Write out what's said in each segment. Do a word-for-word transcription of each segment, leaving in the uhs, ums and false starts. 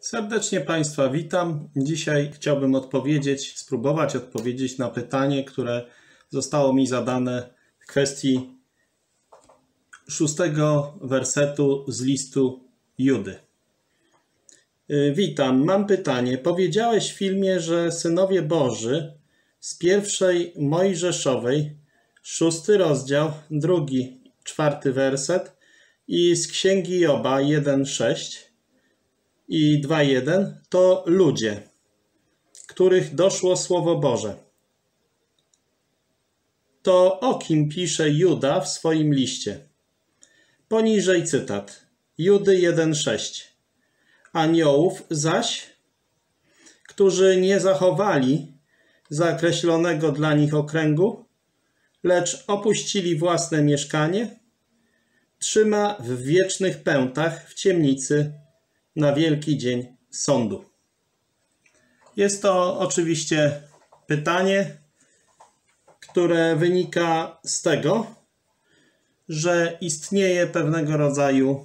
Serdecznie Państwa witam. Dzisiaj chciałbym odpowiedzieć, spróbować odpowiedzieć na pytanie, które zostało mi zadane w kwestii szóstego wersetu z listu Judy. Witam, mam pytanie. Powiedziałeś w filmie, że synowie Boży z pierwszej Mojżeszowej, szósty rozdział, drugi, czwarty werset i z Księgi Joba jeden, sześć i dwa jeden to ludzie, których doszło Słowo Boże. To o kim pisze Juda w swoim liście? Poniżej cytat. Judy jeden, sześć. Aniołów zaś, którzy nie zachowali zakreślonego dla nich okręgu, lecz opuścili własne mieszkanie, trzyma w wiecznych pętach w ciemnicy na wielki dzień sądu. Jest to oczywiście pytanie, które wynika z tego, że istnieje pewnego rodzaju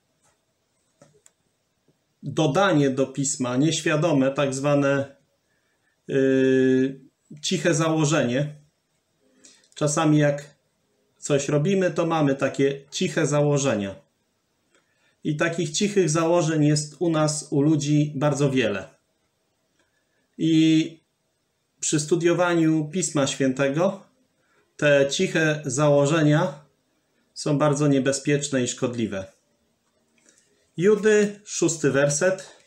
dodanie do pisma, nieświadome, tak zwane yy, ciche założenie. Czasami jak coś robimy, to mamy takie ciche założenia. I takich cichych założeń jest u nas, u ludzi bardzo wiele. I przy studiowaniu Pisma Świętego te ciche założenia są bardzo niebezpieczne i szkodliwe. Judy, szósty werset.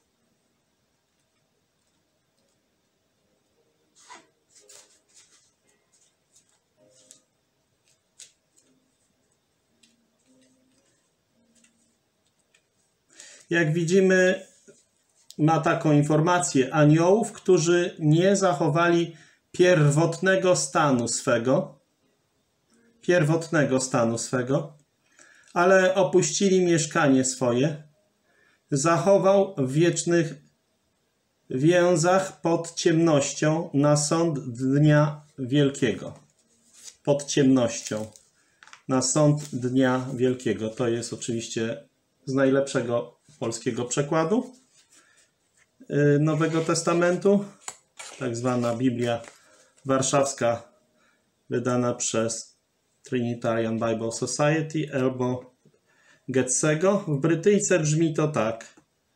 Jak widzimy, ma taką informację aniołów, którzy nie zachowali pierwotnego stanu swego, pierwotnego stanu swego, ale opuścili mieszkanie swoje, zachował w wiecznych więzach pod ciemnością na sąd dnia wielkiego. Pod ciemnością na sąd dnia wielkiego. To jest oczywiście z najlepszego polskiego przekładu Nowego Testamentu, tak zwana Biblia Warszawska, wydana przez Trinitarian Bible Society albo Getsego. W Brytyjce brzmi to tak.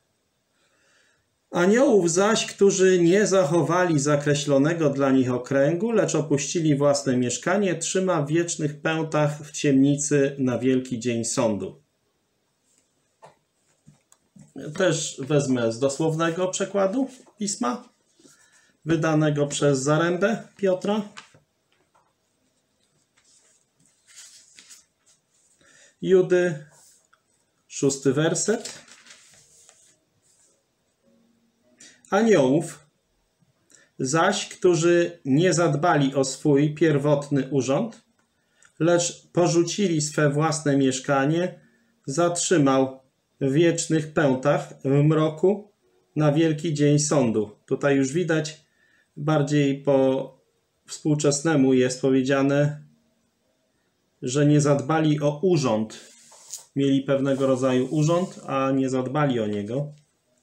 Aniołów zaś, którzy nie zachowali zakreślonego dla nich okręgu, lecz opuścili własne mieszkanie, trzyma w wiecznych pętach w ciemnicy na wielki dzień sądu. Też wezmę z dosłownego przekładu pisma, wydanego przez Zarębę Piotra. Judy, szósty werset. Aniołów zaś, którzy nie zadbali o swój pierwotny urząd, lecz porzucili swe własne mieszkanie, zatrzymał w wiecznych pętach w mroku na wielki dzień sądu. Tutaj już widać, bardziej po współczesnemu jest powiedziane, że nie zadbali o urząd. Mieli pewnego rodzaju urząd, a nie zadbali o niego.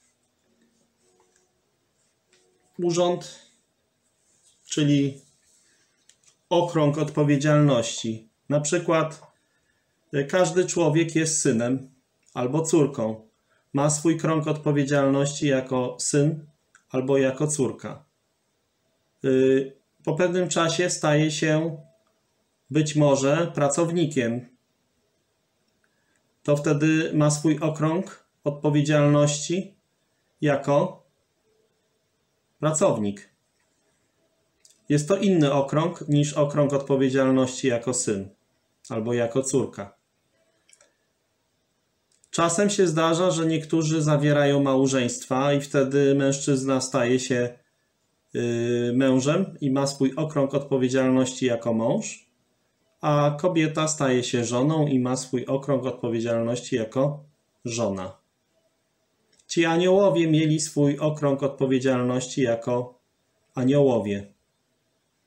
Urząd, czyli okrąg odpowiedzialności. Na przykład każdy człowiek jest synem albo córką. Ma swój krąg odpowiedzialności jako syn albo jako córka. Po pewnym czasie staje się być może pracownikiem. To wtedy ma swój okrąg odpowiedzialności jako pracownik. Jest to inny okrąg niż okrąg odpowiedzialności jako syn albo jako córka. Czasem się zdarza, że niektórzy zawierają małżeństwa i wtedy mężczyzna staje się yy, mężem i ma swój okrąg odpowiedzialności jako mąż, a kobieta staje się żoną i ma swój okrąg odpowiedzialności jako żona. Ci aniołowie mieli swój okrąg odpowiedzialności jako aniołowie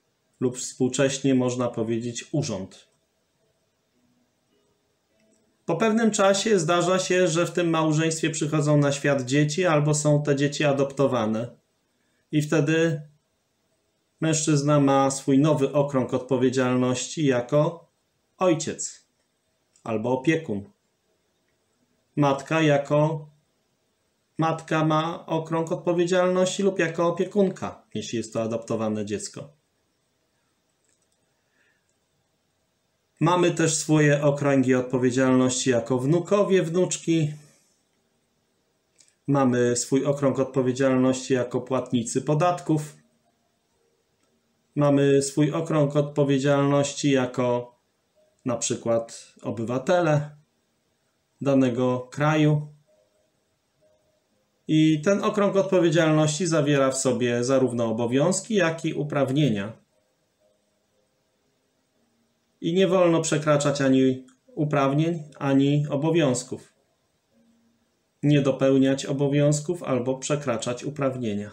lub współcześnie można powiedzieć urząd. Po pewnym czasie zdarza się, że w tym małżeństwie przychodzą na świat dzieci albo są te dzieci adoptowane. I wtedy mężczyzna ma swój nowy okrąg odpowiedzialności jako ojciec albo opiekun. Matka jako matka ma okrąg odpowiedzialności lub jako opiekunka, jeśli jest to adoptowane dziecko. Mamy też swoje okręgi odpowiedzialności jako wnukowie, wnuczki. Mamy swój okrąg odpowiedzialności jako płatnicy podatków. Mamy swój okrąg odpowiedzialności jako na przykład obywatele danego kraju. I ten okrąg odpowiedzialności zawiera w sobie zarówno obowiązki, jak i uprawnienia. I nie wolno przekraczać ani uprawnień, ani obowiązków. Nie dopełniać obowiązków albo przekraczać uprawnienia.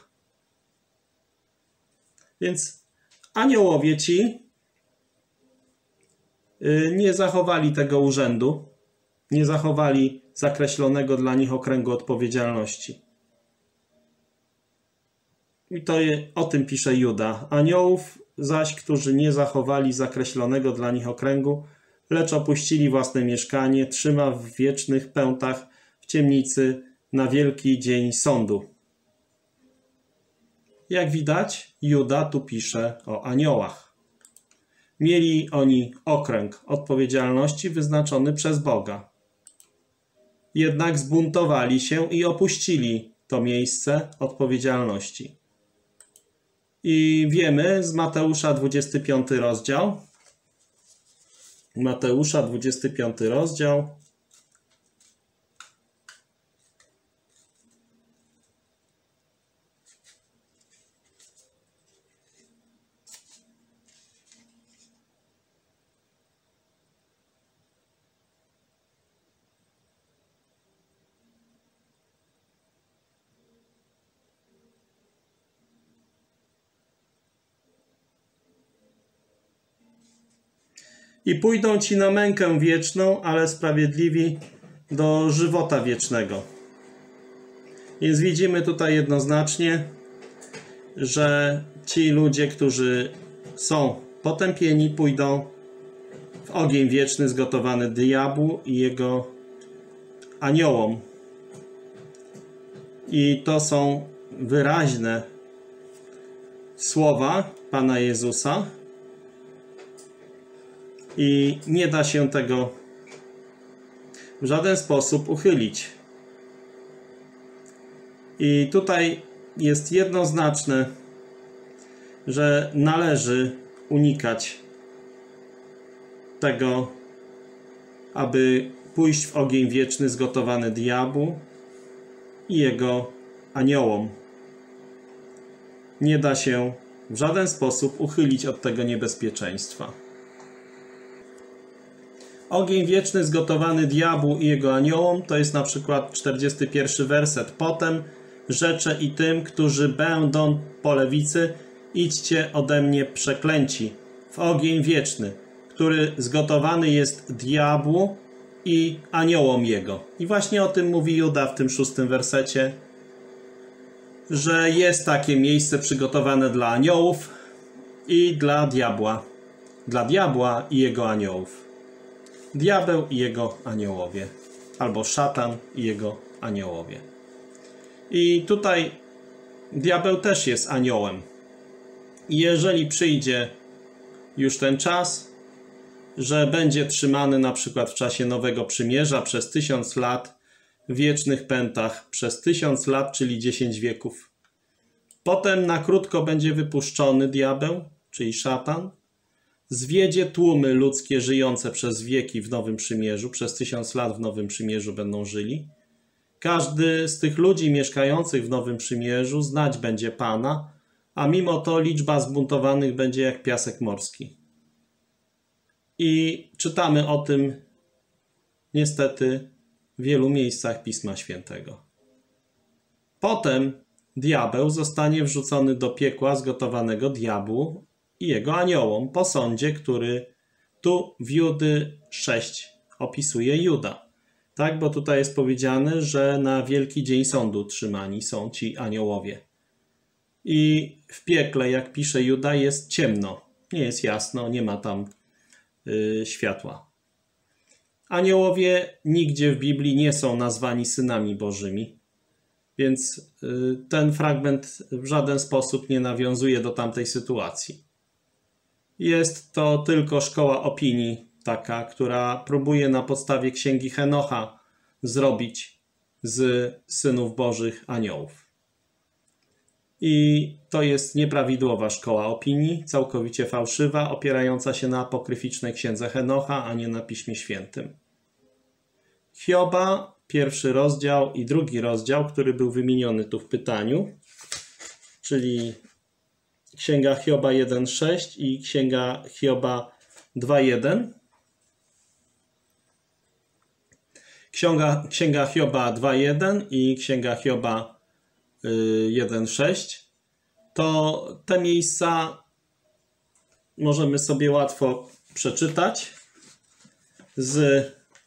Więc aniołowie ci nie zachowali tego urzędu, nie zachowali zakreślonego dla nich okręgu odpowiedzialności. I to je, o tym pisze Juda. Aniołów zaś, którzy nie zachowali zakreślonego dla nich okręgu, lecz opuścili własne mieszkanie, trzyma w wiecznych pętach w ciemnicy na wielki dzień sądu. Jak widać, Juda tu pisze o aniołach. Mieli oni okręg odpowiedzialności wyznaczony przez Boga. Jednak zbuntowali się i opuścili to miejsce odpowiedzialności. I wiemy z Mateusza dwudziesty piąty rozdział. Mateusza dwudziesty piąty rozdział. I pójdą ci na mękę wieczną, ale sprawiedliwi do żywota wiecznego. Więc widzimy tutaj jednoznacznie, że ci ludzie, którzy są potępieni, pójdą w ogień wieczny zgotowany diabłu i jego aniołom. I to są wyraźne słowa Pana Jezusa. I nie da się tego w żaden sposób uchylić. I tutaj jest jednoznaczne, że należy unikać tego, aby pójść w ogień wieczny zgotowany diabłu i jego aniołom. Nie da się w żaden sposób uchylić od tego niebezpieczeństwa. Ogień wieczny zgotowany diabłu i jego aniołom, to jest na przykład czterdziesty pierwszy werset. Potem rzecze i tym, którzy będą po lewicy, idźcie ode mnie przeklęci w ogień wieczny, który zgotowany jest diabłu i aniołom jego. I właśnie o tym mówi Juda w tym szóstym wersecie, że jest takie miejsce przygotowane dla aniołów i dla diabła. Dla diabła i jego aniołów. Diabeł i jego aniołowie, albo szatan i jego aniołowie. I tutaj diabeł też jest aniołem. I jeżeli przyjdzie już ten czas, że będzie trzymany na przykład w czasie Nowego Przymierza przez tysiąc lat w wiecznych pętach, przez tysiąc lat, czyli dziesięć wieków. Potem na krótko będzie wypuszczony diabeł, czyli szatan, zwiedzie tłumy ludzkie żyjące przez wieki w Nowym Przymierzu, przez tysiąc lat w Nowym Przymierzu będą żyli. Każdy z tych ludzi mieszkających w Nowym Przymierzu znać będzie Pana, a mimo to liczba zbuntowanych będzie jak piasek morski. I czytamy o tym niestety w wielu miejscach Pisma Świętego. Potem diabeł zostanie wrzucony do piekła zgotowanego diabłu i jego aniołom po sądzie, który tu w Judy sześć opisuje Juda. Tak, bo tutaj jest powiedziane, że na wielki dzień sądu trzymani są ci aniołowie. I w piekle, jak pisze Juda, jest ciemno. Nie jest jasno, nie ma tam yy, światła. Aniołowie nigdzie w Biblii nie są nazwani synami bożymi, więc yy, ten fragment w żaden sposób nie nawiązuje do tamtej sytuacji. Jest to tylko szkoła opinii, taka, która próbuje na podstawie księgi Henocha zrobić z synów bożych aniołów. I to jest nieprawidłowa szkoła opinii, całkowicie fałszywa, opierająca się na apokryficznej księdze Henocha, a nie na Piśmie Świętym. Hioba, pierwszy rozdział i drugi rozdział, który był wymieniony tu w pytaniu, czyli księga Hioba jeden sześć i księga Hioba dwa jeden. Księga, księga Hioba dwa jeden i księga Hioba jeden sześć, to te miejsca możemy sobie łatwo przeczytać z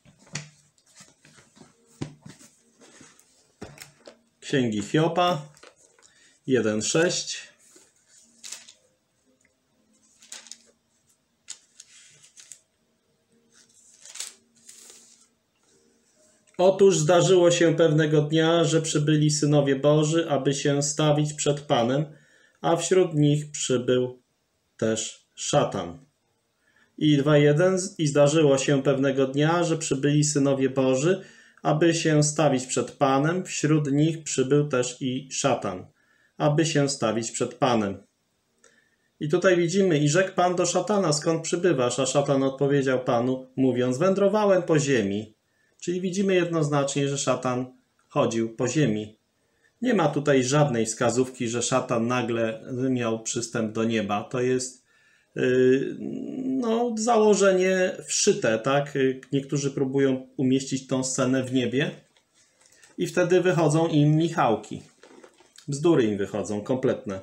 księgi Hioba jeden sześć. Otóż zdarzyło się pewnego dnia, że przybyli synowie Boży, aby się stawić przed Panem, a wśród nich przybył też szatan. I dwa jeden. I zdarzyło się pewnego dnia, że przybyli synowie Boży, aby się stawić przed Panem, wśród nich przybył też i szatan, aby się stawić przed Panem. I tutaj widzimy, i rzekł Pan do szatana, skąd przybywasz? A szatan odpowiedział Panu, mówiąc, wędrowałem po ziemi. Czyli widzimy jednoznacznie, że szatan chodził po ziemi. Nie ma tutaj żadnej wskazówki, że szatan nagle miał przystęp do nieba. To jest yy, no, założenie wszyte, tak? Niektórzy próbują umieścić tą scenę w niebie i wtedy wychodzą im Michałki. Bzdury im wychodzą, kompletne.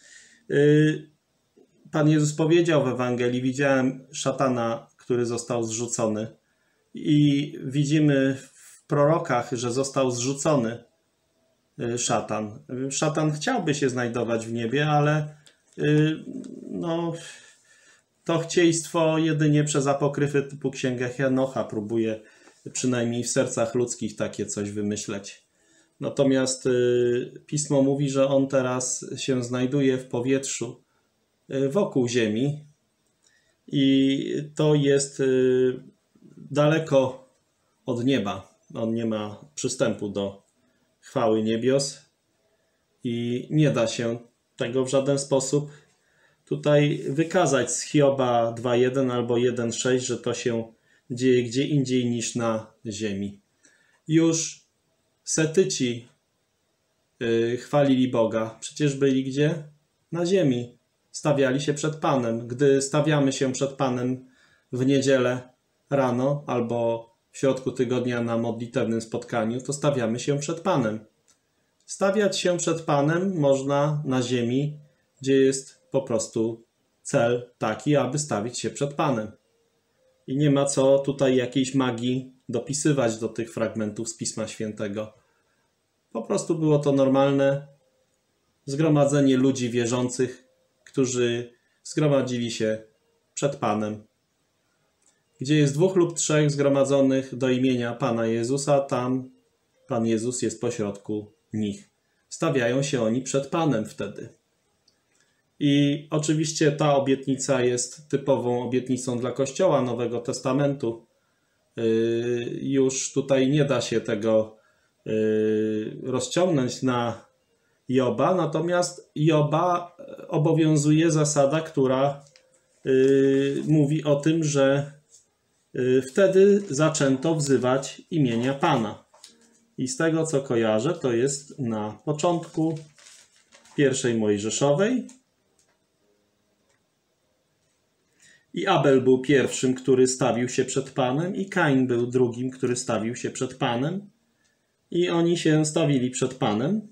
Yy, Pan Jezus powiedział w Ewangelii, widziałem szatana, który został zrzucony. I widzimy w prorokach, że został zrzucony szatan. Szatan chciałby się znajdować w niebie, ale no, to chcieństwo jedynie przez apokryfy typu księgę Henocha próbuje przynajmniej w sercach ludzkich takie coś wymyśleć. Natomiast Pismo mówi, że on teraz się znajduje w powietrzu wokół ziemi i to jest daleko od nieba. On nie ma przystępu do chwały niebios i nie da się tego w żaden sposób tutaj wykazać z Hioba dwa jeden albo jeden sześć, że to się dzieje gdzie indziej niż na ziemi. Już Setyci yy, chwalili Boga. Przecież byli gdzie? Na ziemi. Stawiali się przed Panem. Gdy stawiamy się przed Panem w niedzielę rano albo w środku tygodnia na modlitewnym spotkaniu, to stawiamy się przed Panem. Stawiać się przed Panem można na ziemi, gdzie jest po prostu cel taki, aby stawić się przed Panem. I nie ma co tutaj jakiejś magii dopisywać do tych fragmentów z Pisma Świętego. Po prostu było to normalne zgromadzenie ludzi wierzących, którzy zgromadzili się przed Panem. Gdzie jest dwóch lub trzech zgromadzonych do imienia Pana Jezusa, tam Pan Jezus jest pośrodku nich. Stawiają się oni przed Panem wtedy. I oczywiście ta obietnica jest typową obietnicą dla Kościoła Nowego Testamentu. Już tutaj nie da się tego rozciągnąć na Joba, natomiast Joba obowiązuje zasada, która mówi o tym, że wtedy zaczęto wzywać imienia Pana. I z tego, co kojarzę, to jest na początku pierwszej Mojżeszowej. I Abel był pierwszym, który stawił się przed Panem, i Kain był drugim, który stawił się przed Panem. I oni się stawili przed Panem.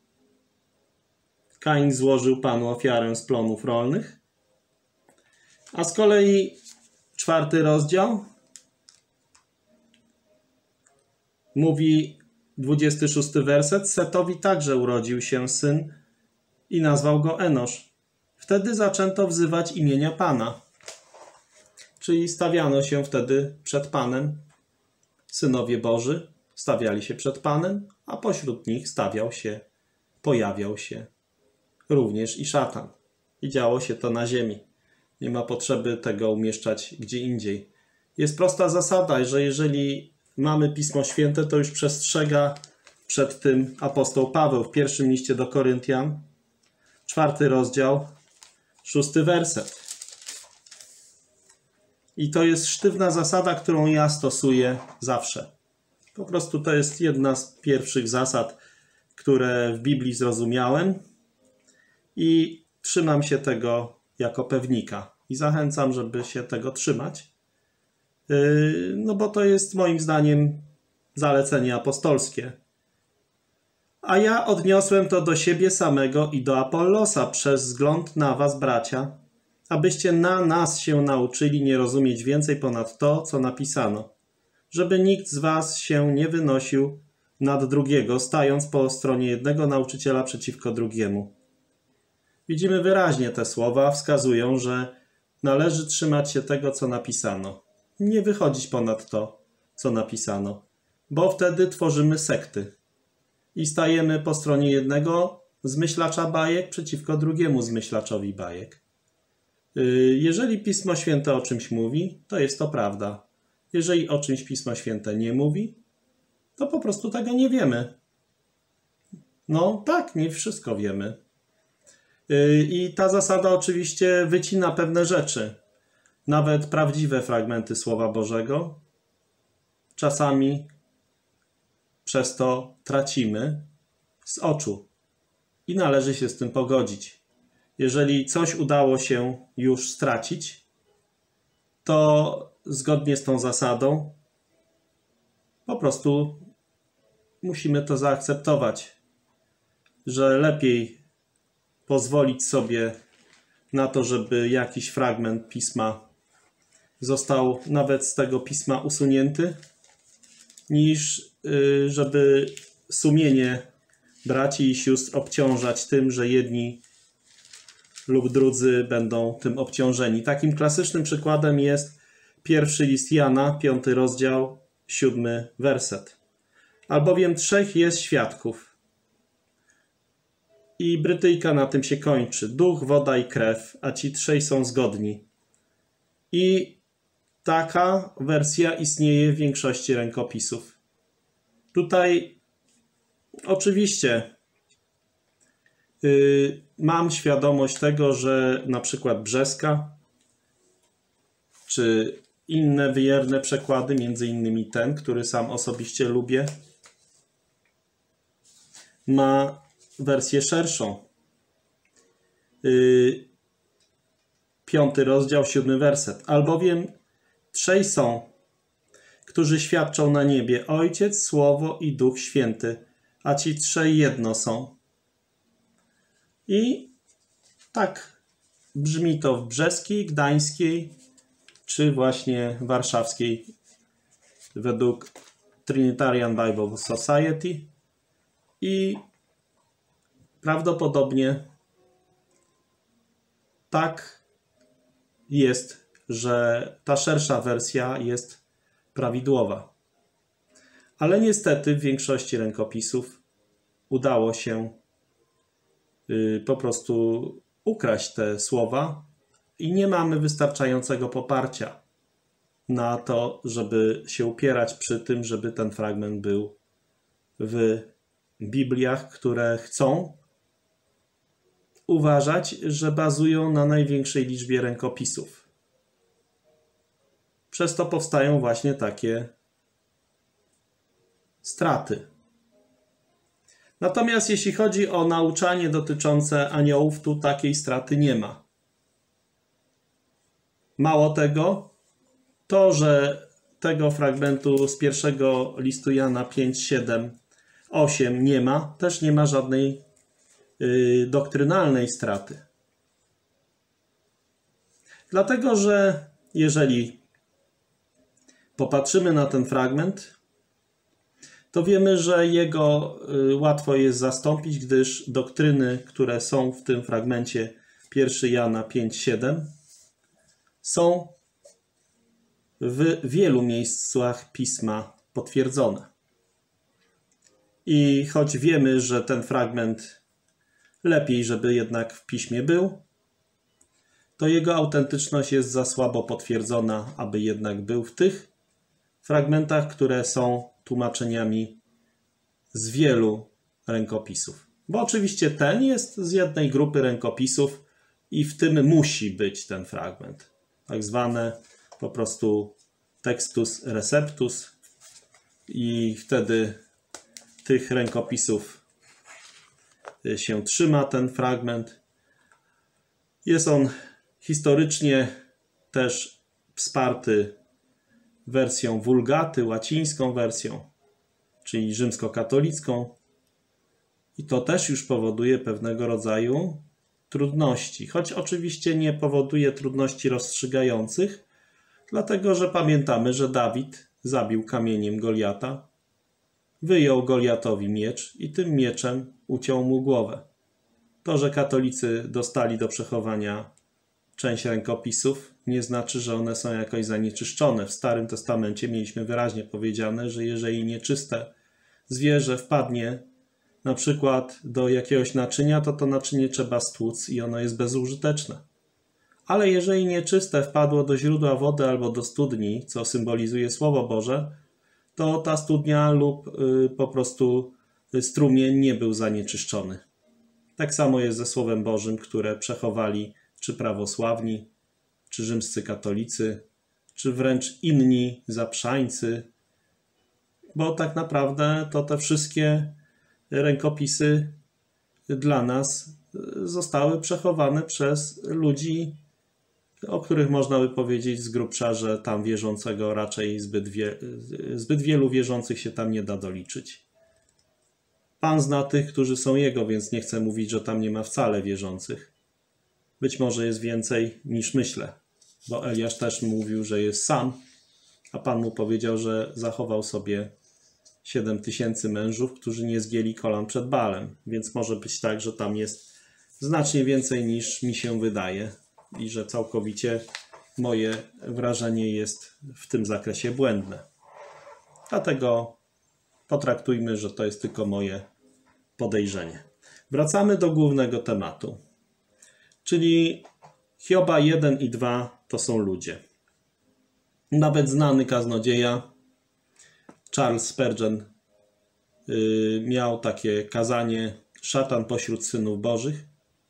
Kain złożył Panu ofiarę z plonów rolnych. A z kolei czwarty rozdział Mówi dwudziesty szósty werset: Setowi także urodził się syn i nazwał go Enosz. Wtedy zaczęto wzywać imienia Pana. Czyli stawiano się wtedy przed Panem. Synowie Boży stawiali się przed Panem, a pośród nich stawiał się, pojawiał się również i szatan. I działo się to na ziemi. Nie ma potrzeby tego umieszczać gdzie indziej. Jest prosta zasada, że jeżeli mamy Pismo Święte, to już przestrzega przed tym apostoł Paweł w pierwszym liście do Koryntian, czwarty rozdział, szósty werset. I to jest sztywna zasada, którą ja stosuję zawsze. Po prostu to jest jedna z pierwszych zasad, które w Biblii zrozumiałem i trzymam się tego jako pewnika. I zachęcam, żeby się tego trzymać. No bo to jest moim zdaniem zalecenie apostolskie. A ja odniosłem to do siebie samego i do Apollosa przez wzgląd na was, bracia, abyście na nas się nauczyli nie rozumieć więcej ponad to, co napisano, żeby nikt z was się nie wynosił nad drugiego, stając po stronie jednego nauczyciela przeciwko drugiemu. Widzimy wyraźnie, te słowa wskazują, że należy trzymać się tego, co napisano. Nie wychodzić ponad to, co napisano, bo wtedy tworzymy sekty i stajemy po stronie jednego zmyślacza bajek przeciwko drugiemu zmyślaczowi bajek. Jeżeli Pismo Święte o czymś mówi, to jest to prawda. Jeżeli o czymś Pismo Święte nie mówi, to po prostu tego nie wiemy. No tak, nie wszystko wiemy. I ta zasada oczywiście wycina pewne rzeczy. Nawet prawdziwe fragmenty Słowa Bożego czasami przez to tracimy z oczu i należy się z tym pogodzić. Jeżeli coś udało się już stracić, to zgodnie z tą zasadą po prostu musimy to zaakceptować, że lepiej pozwolić sobie na to, żeby jakiś fragment pisma został nawet z tego pisma usunięty, niż żeby sumienie braci i sióstr obciążać tym, że jedni lub drudzy będą tym obciążeni. Takim klasycznym przykładem jest pierwszy list Jana, piąty rozdział, siódmy werset. Albowiem trzech jest świadków. I Brytyjka na tym się kończy. Duch, woda i krew, a ci trzej są zgodni. I taka wersja istnieje w większości rękopisów. Tutaj oczywiście yy, mam świadomość tego, że na przykład Brzeska czy inne wyjerne przekłady, między innymi ten, który sam osobiście lubię, ma wersję szerszą. Yy, piąty rozdział, siódmy werset. Albowiem trzej są, którzy świadczą na niebie, Ojciec, Słowo i Duch Święty, a ci trzej jedno są. I tak brzmi to w brzeskiej, gdańskiej, czy właśnie warszawskiej, według Trinitarian Bible Society. I prawdopodobnie tak jest, że ta szersza wersja jest prawidłowa. Ale niestety w większości rękopisów udało się y, po prostu ukraść te słowa i nie mamy wystarczającego poparcia na to, żeby się upierać przy tym, żeby ten fragment był w Bibliach, które chcą uważać, że bazują na największej liczbie rękopisów. Przez to powstają właśnie takie straty. Natomiast jeśli chodzi o nauczanie dotyczące aniołów, tu takiej straty nie ma. Mało tego, to, że tego fragmentu z pierwszego listu Jana pięć, siedem, osiem nie ma, też nie ma żadnej yy, doktrynalnej straty. Dlatego, że jeżeli popatrzymy na ten fragment, to wiemy, że jego łatwo jest zastąpić, gdyż doktryny, które są w tym fragmencie pierwszego Jana pięć siedem, są w wielu miejscach Pisma potwierdzone. I choć wiemy, że ten fragment lepiej, żeby jednak w Piśmie był, to jego autentyczność jest za słabo potwierdzona, aby jednak był w tych fragmentach, które są tłumaczeniami z wielu rękopisów. Bo oczywiście ten jest z jednej grupy rękopisów i w tym musi być ten fragment. Tak zwane po prostu textus receptus i wtedy tych rękopisów się trzyma ten fragment. Jest on historycznie też wsparty wersją Vulgaty, łacińską wersją, czyli rzymskokatolicką. I to też już powoduje pewnego rodzaju trudności. Choć oczywiście nie powoduje trudności rozstrzygających, dlatego że pamiętamy, że Dawid zabił kamieniem Goliata, wyjął Goliatowi miecz i tym mieczem uciął mu głowę. To, że katolicy dostali do przechowania część rękopisów, nie znaczy, że one są jakoś zanieczyszczone. W Starym Testamencie mieliśmy wyraźnie powiedziane, że jeżeli nieczyste zwierzę wpadnie na przykład do jakiegoś naczynia, to to naczynie trzeba stłuc i ono jest bezużyteczne. Ale jeżeli nieczyste wpadło do źródła wody albo do studni, co symbolizuje Słowo Boże, to ta studnia lub y, po prostu strumień nie był zanieczyszczony. Tak samo jest ze Słowem Bożym, które przechowali czy prawosławni, czy rzymscy katolicy, czy wręcz inni zaprzańcy, bo tak naprawdę to te wszystkie rękopisy dla nas zostały przechowane przez ludzi, o których można by powiedzieć z grubsza, że tam wierzącego raczej zbyt, wie, zbyt wielu wierzących się tam nie da doliczyć. Pan zna tych, którzy są Jego, więc nie chcę mówić, że tam nie ma wcale wierzących. Być może jest więcej niż myślę, bo Eliasz też mówił, że jest sam, a Pan mu powiedział, że zachował sobie siedem tysięcy mężów, którzy nie zgięli kolan przed Baalem, więc może być tak, że tam jest znacznie więcej niż mi się wydaje i że całkowicie moje wrażenie jest w tym zakresie błędne. Dlatego potraktujmy, że to jest tylko moje podejrzenie. Wracamy do głównego tematu, czyli Hioba jeden i dwa to są ludzie. Nawet znany kaznodzieja Charles Spurgeon yy, miał takie kazanie Szatan pośród synów bożych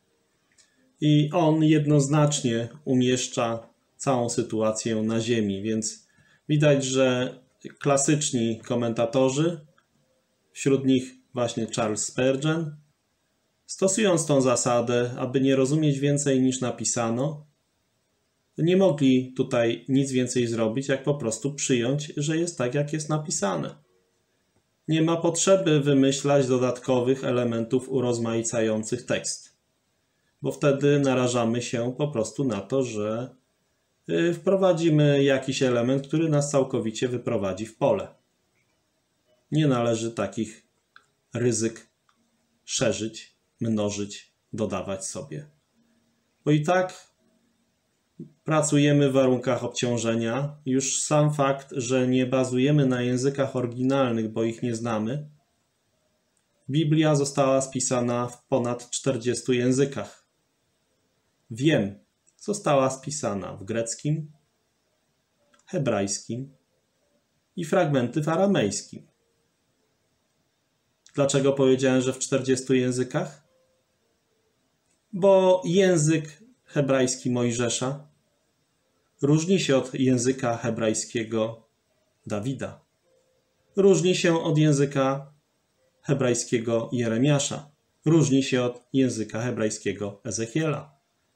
i on jednoznacznie umieszcza całą sytuację na ziemi, więc widać, że klasyczni komentatorzy, wśród nich właśnie Charles Spurgeon, stosując tą zasadę, aby nie rozumieć więcej niż napisano, nie mogli tutaj nic więcej zrobić, jak po prostu przyjąć, że jest tak, jak jest napisane. Nie ma potrzeby wymyślać dodatkowych elementów urozmaicających tekst, bo wtedy narażamy się po prostu na to, że wprowadzimy jakiś element, który nas całkowicie wyprowadzi w pole. Nie należy takich ryzyk szerzyć, mnożyć, dodawać sobie. Bo i tak pracujemy w warunkach obciążenia. Już sam fakt, że nie bazujemy na językach oryginalnych, bo ich nie znamy. Biblia została spisana w ponad czterdziestu językach. Wiem, została spisana w greckim, hebrajskim i fragmenty w aramejskim. Dlaczego powiedziałem, że w czterdziestu językach? Bo język hebrajski Mojżesza różni się od języka hebrajskiego Dawida. Różni się od języka hebrajskiego Jeremiasza. Różni się od języka hebrajskiego Ezechiela.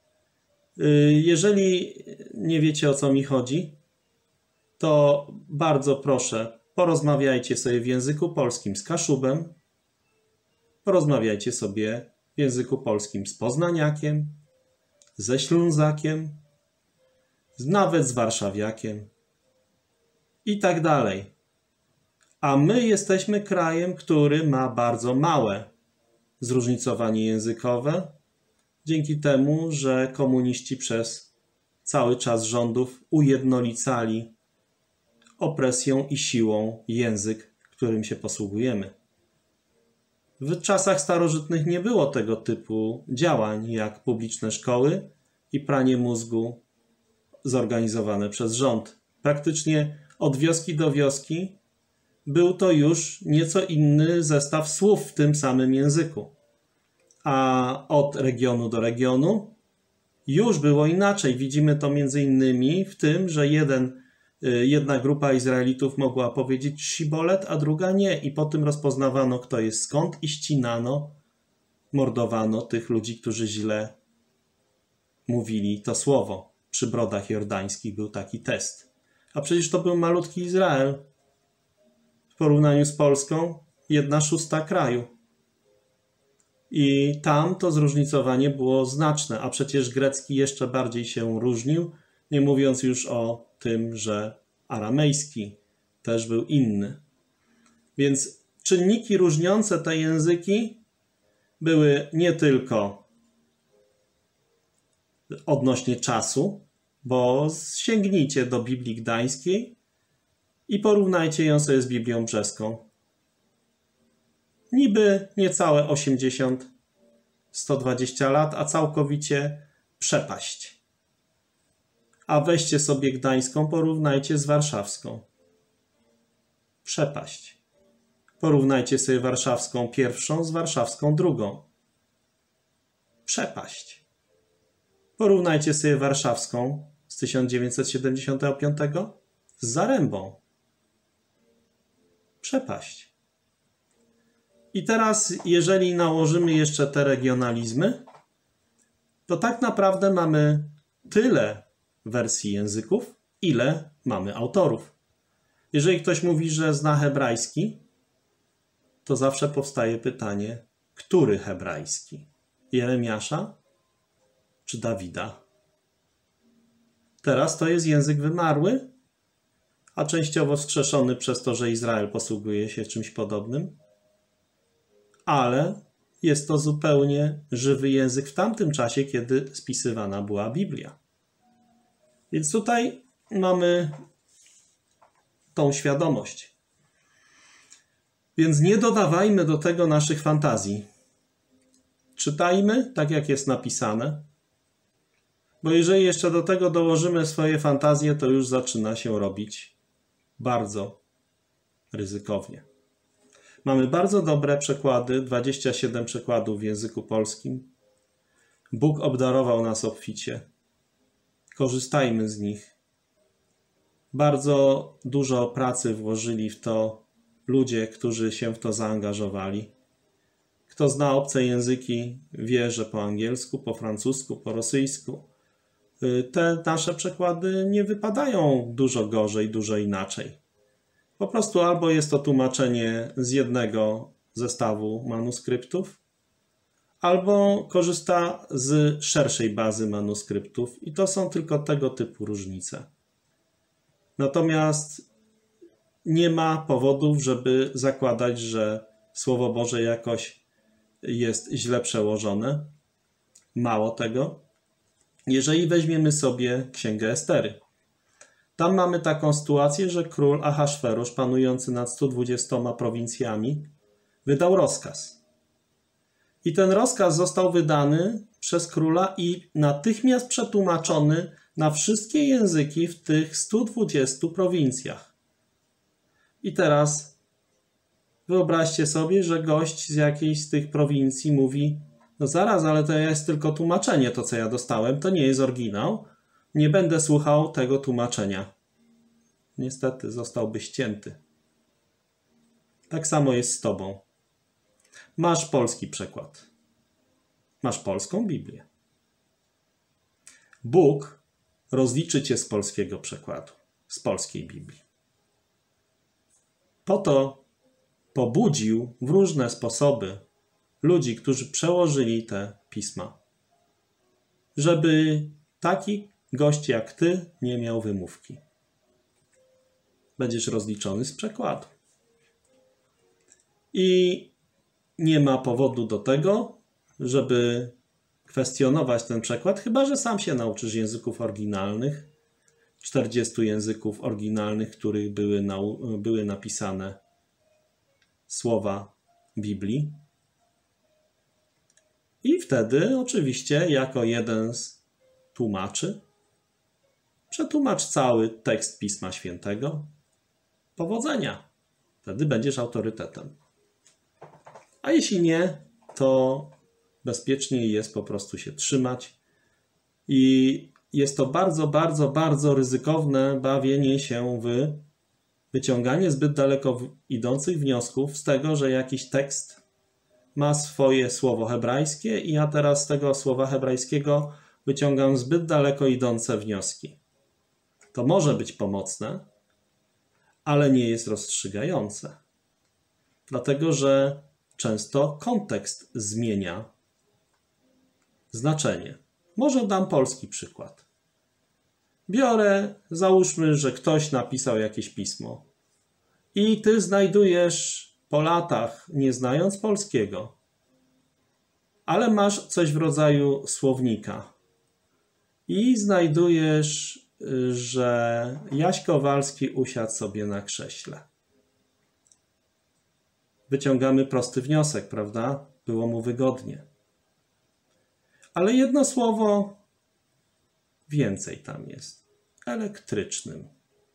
Jeżeli nie wiecie, o co mi chodzi, to bardzo proszę, porozmawiajcie sobie w języku polskim z Kaszubem, porozmawiajcie sobie w języku polskim z Poznaniakiem, ze Ślązakiem, nawet z Warszawiakiem i tak dalej. A my jesteśmy krajem, który ma bardzo małe zróżnicowanie językowe, dzięki temu, że komuniści przez cały czas rządów ujednolicali opresją i siłą język, którym się posługujemy. W czasach starożytnych nie było tego typu działań jak publiczne szkoły i pranie mózgu zorganizowane przez rząd. Praktycznie od wioski do wioski był to już nieco inny zestaw słów w tym samym języku. A od regionu do regionu już było inaczej. Widzimy to między innymi w tym, że jeden, jedna grupa Izraelitów mogła powiedzieć shibolet, a druga nie. I po tym rozpoznawano, kto jest skąd i ścinano, mordowano tych ludzi, którzy źle mówili to słowo. Przy brodach jordańskich był taki test. A przecież to był malutki Izrael. W porównaniu z Polską jedna szósta kraju. I tam to zróżnicowanie było znaczne, a przecież grecki jeszcze bardziej się różnił, nie mówiąc już o tym, że aramejski też był inny. Więc czynniki różniące te języki były nie tylko odnośnie czasu, bo sięgnijcie do Biblii Gdańskiej i porównajcie ją sobie z Biblią Brzeską. Niby niecałe osiemdziesiąt, sto dwadzieścia lat, a całkowicie przepaść. A weźcie sobie Gdańską, porównajcie z warszawską. Przepaść. Porównajcie sobie warszawską pierwszą z warszawską drugą. Przepaść. Porównajcie sobie warszawską z tysiąc dziewięćset siedemdziesiątego piątego z Zarębą. Przepaść. I teraz, jeżeli nałożymy jeszcze te regionalizmy, to tak naprawdę mamy tyle wersji języków, ile mamy autorów. Jeżeli ktoś mówi, że zna hebrajski, to zawsze powstaje pytanie, który hebrajski? Jeremiasza czy Dawida? Teraz to jest język wymarły, a częściowo wskrzeszony przez to, że Izrael posługuje się czymś podobnym. Ale jest to zupełnie żywy język w tamtym czasie, kiedy spisywana była Biblia. Więc tutaj mamy tą świadomość. Więc nie dodawajmy do tego naszych fantazji. Czytajmy tak, jak jest napisane, bo jeżeli jeszcze do tego dołożymy swoje fantazje, to już zaczyna się robić bardzo ryzykownie. Mamy bardzo dobre przekłady, dwadzieścia siedem przekładów w języku polskim. Bóg obdarował nas obficie. Korzystajmy z nich. Bardzo dużo pracy włożyli w to ludzie, którzy się w to zaangażowali. Kto zna obce języki, wie, że po angielsku, po francusku, po rosyjsku te nasze przekłady nie wypadają dużo gorzej, dużo inaczej. Po prostu albo jest to tłumaczenie z jednego zestawu manuskryptów, albo korzysta z szerszej bazy manuskryptów i to są tylko tego typu różnice. Natomiast nie ma powodów, żeby zakładać, że Słowo Boże jakoś jest źle przełożone. Mało tego. Jeżeli weźmiemy sobie Księgę Estery, tam mamy taką sytuację, że król Ahasferusz, panujący nad stu dwudziestoma prowincjami, wydał rozkaz. I ten rozkaz został wydany przez króla i natychmiast przetłumaczony na wszystkie języki w tych stu dwudziestu prowincjach. I teraz wyobraźcie sobie, że gość z jakiejś z tych prowincji mówi: no zaraz, ale to jest tylko tłumaczenie, to co ja dostałem, to nie jest oryginał. Nie będę słuchał tego tłumaczenia. Niestety zostałby ścięty. Tak samo jest z tobą. Masz polski przekład. Masz polską Biblię. Bóg rozliczy cię z polskiego przekładu, z polskiej Biblii. Po to pobudził w różne sposoby ludzi, którzy przełożyli te pisma, żeby taki gość jak ty nie miał wymówki. Będziesz rozliczony z przekładu. i nie ma powodu do tego, żeby kwestionować ten przekład, chyba że sam się nauczysz języków oryginalnych, czterdziestu języków oryginalnych, w których były, nau- były napisane słowa Biblii. I wtedy oczywiście jako jeden z tłumaczy przetłumacz cały tekst Pisma Świętego. Powodzenia! Wtedy będziesz autorytetem. A jeśli nie, to bezpieczniej jest po prostu się trzymać. I jest to bardzo, bardzo, bardzo ryzykowne bawienie się w wyciąganie zbyt daleko idących wniosków z tego, że jakiś tekst ma swoje słowo hebrajskie i ja teraz z tego słowa hebrajskiego wyciągam zbyt daleko idące wnioski. To może być pomocne, ale nie jest rozstrzygające. Dlatego, że często kontekst zmienia znaczenie. Może dam polski przykład. Biorę, załóżmy, że ktoś napisał jakieś pismo i ty znajdujesz po latach, nie znając polskiego, ale masz coś w rodzaju słownika i znajdujesz, że Jaś Kowalski usiadł sobie na krześle. Wyciągamy prosty wniosek, prawda? Było mu wygodnie. Ale jedno słowo więcej tam jest. Elektrycznym.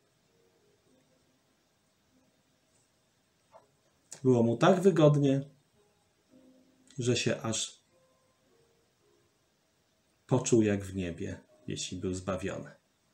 Było mu tak wygodnie, że się aż poczuł jak w niebie, jeśli był zbawiony.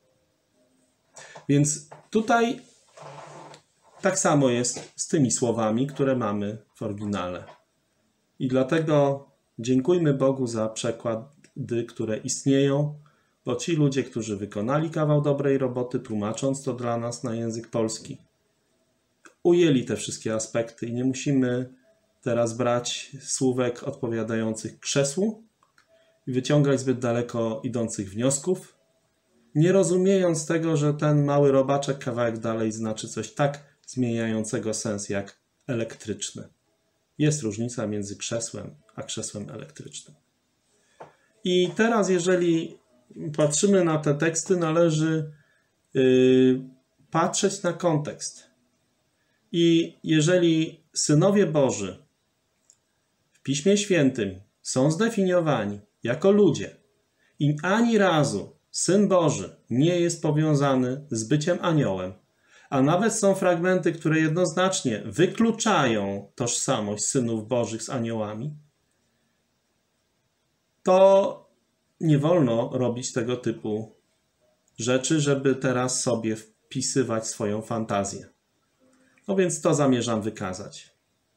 Więc tutaj tak samo jest z tymi słowami, które mamy w oryginale. I dlatego dziękujmy Bogu za przekłady, które istnieją, bo ci ludzie, którzy wykonali kawał dobrej roboty, tłumacząc to dla nas na język polski, ujęli te wszystkie aspekty i nie musimy teraz brać słówek odpowiadających krzesłu i wyciągać zbyt daleko idących wniosków, nie rozumiejąc tego, że ten mały robaczek kawałek dalej znaczy coś tak zmieniającego sens jak elektryczny. Jest różnica między krzesłem a krzesłem elektrycznym. I teraz, jeżeli patrzymy na te teksty, należy yy, patrzeć na kontekst. I jeżeli synowie Boży w Piśmie Świętym są zdefiniowani jako ludzie i ani razu Syn Boży nie jest powiązany z byciem aniołem, a nawet są fragmenty, które jednoznacznie wykluczają tożsamość synów Bożych z aniołami, to nie wolno robić tego typu rzeczy, żeby teraz sobie wpisywać swoją fantazję. No więc to zamierzam wykazać.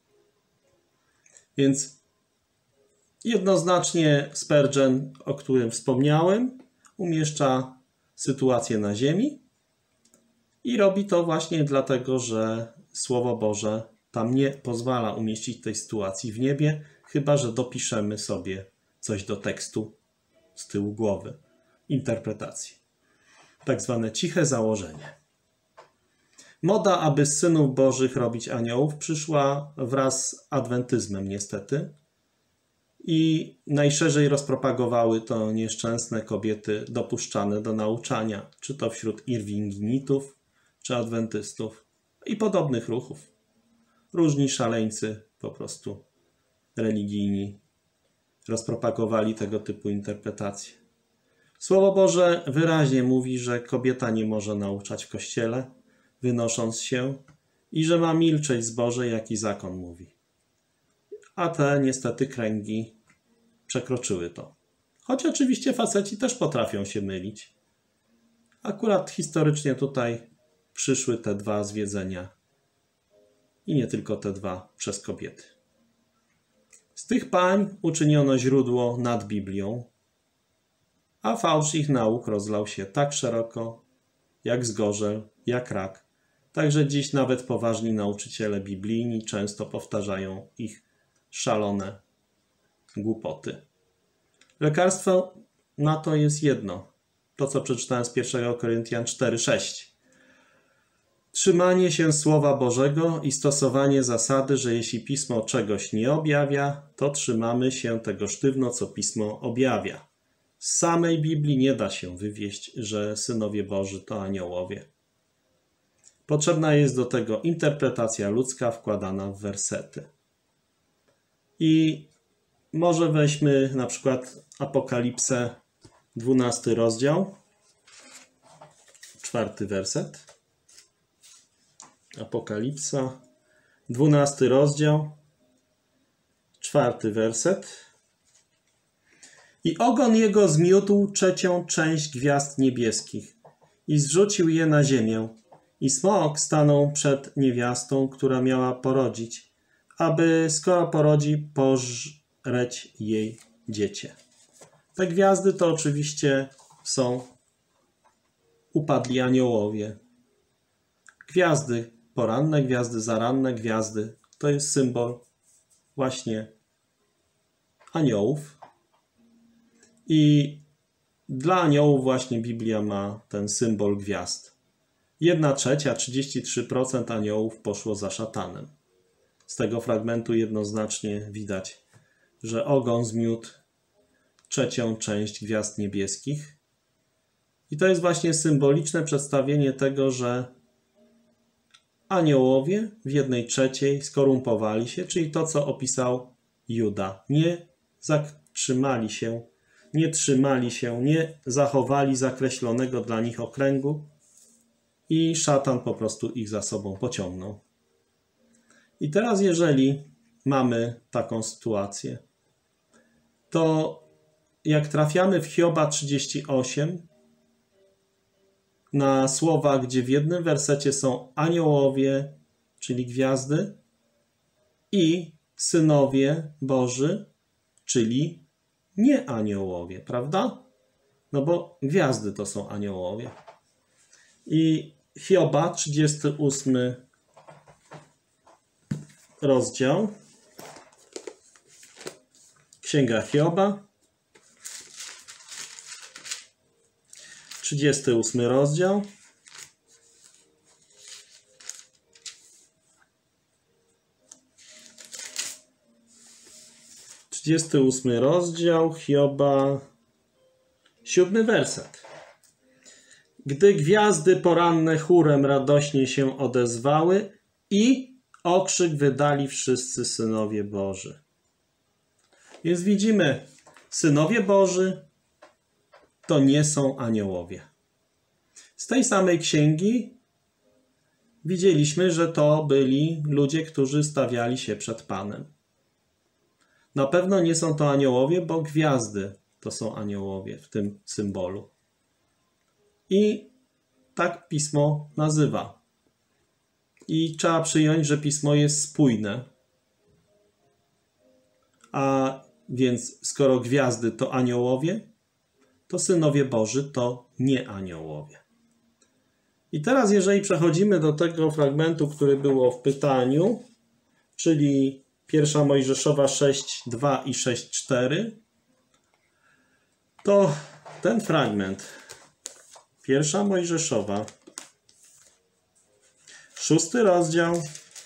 Więc jednoznacznie Spurgeon, o którym wspomniałem, umieszcza sytuację na ziemi i robi to właśnie dlatego, że Słowo Boże tam nie pozwala umieścić tej sytuacji w niebie, chyba że dopiszemy sobie coś do tekstu z tyłu głowy, interpretacji. Tak zwane ciche założenie. Moda, aby z synów Bożych robić aniołów, przyszła wraz z adwentyzmem niestety i najszerzej rozpropagowały to nieszczęsne kobiety dopuszczane do nauczania, czy to wśród irwinginitów, czy adwentystów i podobnych ruchów. Różni szaleńcy po prostu religijni rozpropagowali tego typu interpretacje. Słowo Boże wyraźnie mówi, że kobieta nie może nauczać w kościele, wynosząc się, i że ma milczeć zboże, jaki zakon mówi. A te niestety kręgi przekroczyły to. Choć oczywiście faceci też potrafią się mylić. Akurat historycznie tutaj przyszły te dwa zwiedzenia i nie tylko te dwa przez kobiety. Z tych pań uczyniono źródło nad Biblią, a fałsz ich nauk rozlał się tak szeroko, jak zgorzel, jak rak. Także dziś nawet poważni nauczyciele biblijni często powtarzają ich szalone głupoty. Lekarstwo na to jest jedno. To, co przeczytałem z pierwszego Koryntian cztery sześć. Trzymanie się Słowa Bożego i stosowanie zasady, że jeśli Pismo czegoś nie objawia, to trzymamy się tego sztywno, co Pismo objawia. Z samej Biblii nie da się wywieść, że synowie Boży to aniołowie. Potrzebna jest do tego interpretacja ludzka wkładana w wersety. I może weźmy na przykład Apokalipsę, dwunasty rozdział, czwarty werset. Apokalipsa, dwunasty rozdział, czwarty werset. I ogon jego zmiótł trzecią część gwiazd niebieskich i zrzucił je na ziemię. I smok stanął przed niewiastą, która miała porodzić, aby skoro porodzi, pożreć jej dziecię. Te gwiazdy to oczywiście są upadli aniołowie. Gwiazdy poranne, gwiazdy zaranne, gwiazdy to jest symbol właśnie aniołów. I dla aniołów właśnie Biblia ma ten symbol gwiazd. Jedna trzecia, trzydzieści trzy procent aniołów poszło za szatanem. Z tego fragmentu jednoznacznie widać, że ogon zmiótł trzecią część gwiazd niebieskich. I to jest właśnie symboliczne przedstawienie tego, że aniołowie w jednej trzeciej skorumpowali się, czyli to, co opisał Juda. Nie zatrzymali się, nie trzymali się, nie zachowali zakreślonego dla nich okręgu i szatan po prostu ich za sobą pociągnął. I teraz jeżeli mamy taką sytuację, to jak trafiamy w Hioba trzydzieści osiem na słowa, gdzie w jednym wersecie są aniołowie, czyli gwiazdy, i synowie Boży, czyli nie aniołowie, prawda? No bo gwiazdy to są aniołowie. I Hioba, trzydziesty ósmy rozdział, Księga Hioba, trzydziesty ósmy rozdział, trzydziesty ósmy rozdział Hioba, siódmy werset. Gdy gwiazdy poranne chórem radośnie się odezwały i okrzyk wydali wszyscy synowie Boży. Więc widzimy, synowie Boży to nie są aniołowie. Z tej samej księgi widzieliśmy, że to byli ludzie, którzy stawiali się przed Panem. Na pewno nie są to aniołowie, bo gwiazdy to są aniołowie w tym symbolu. I tak Pismo nazywa. I trzeba przyjąć, że Pismo jest spójne. A więc skoro gwiazdy to aniołowie, to synowie Boży to nie aniołowie. I teraz jeżeli przechodzimy do tego fragmentu, który było w pytaniu, czyli pierwsza Mojżeszowa sześć dwa i sześć cztery, to ten fragment, pierwsza Mojżeszowa, szósty rozdział,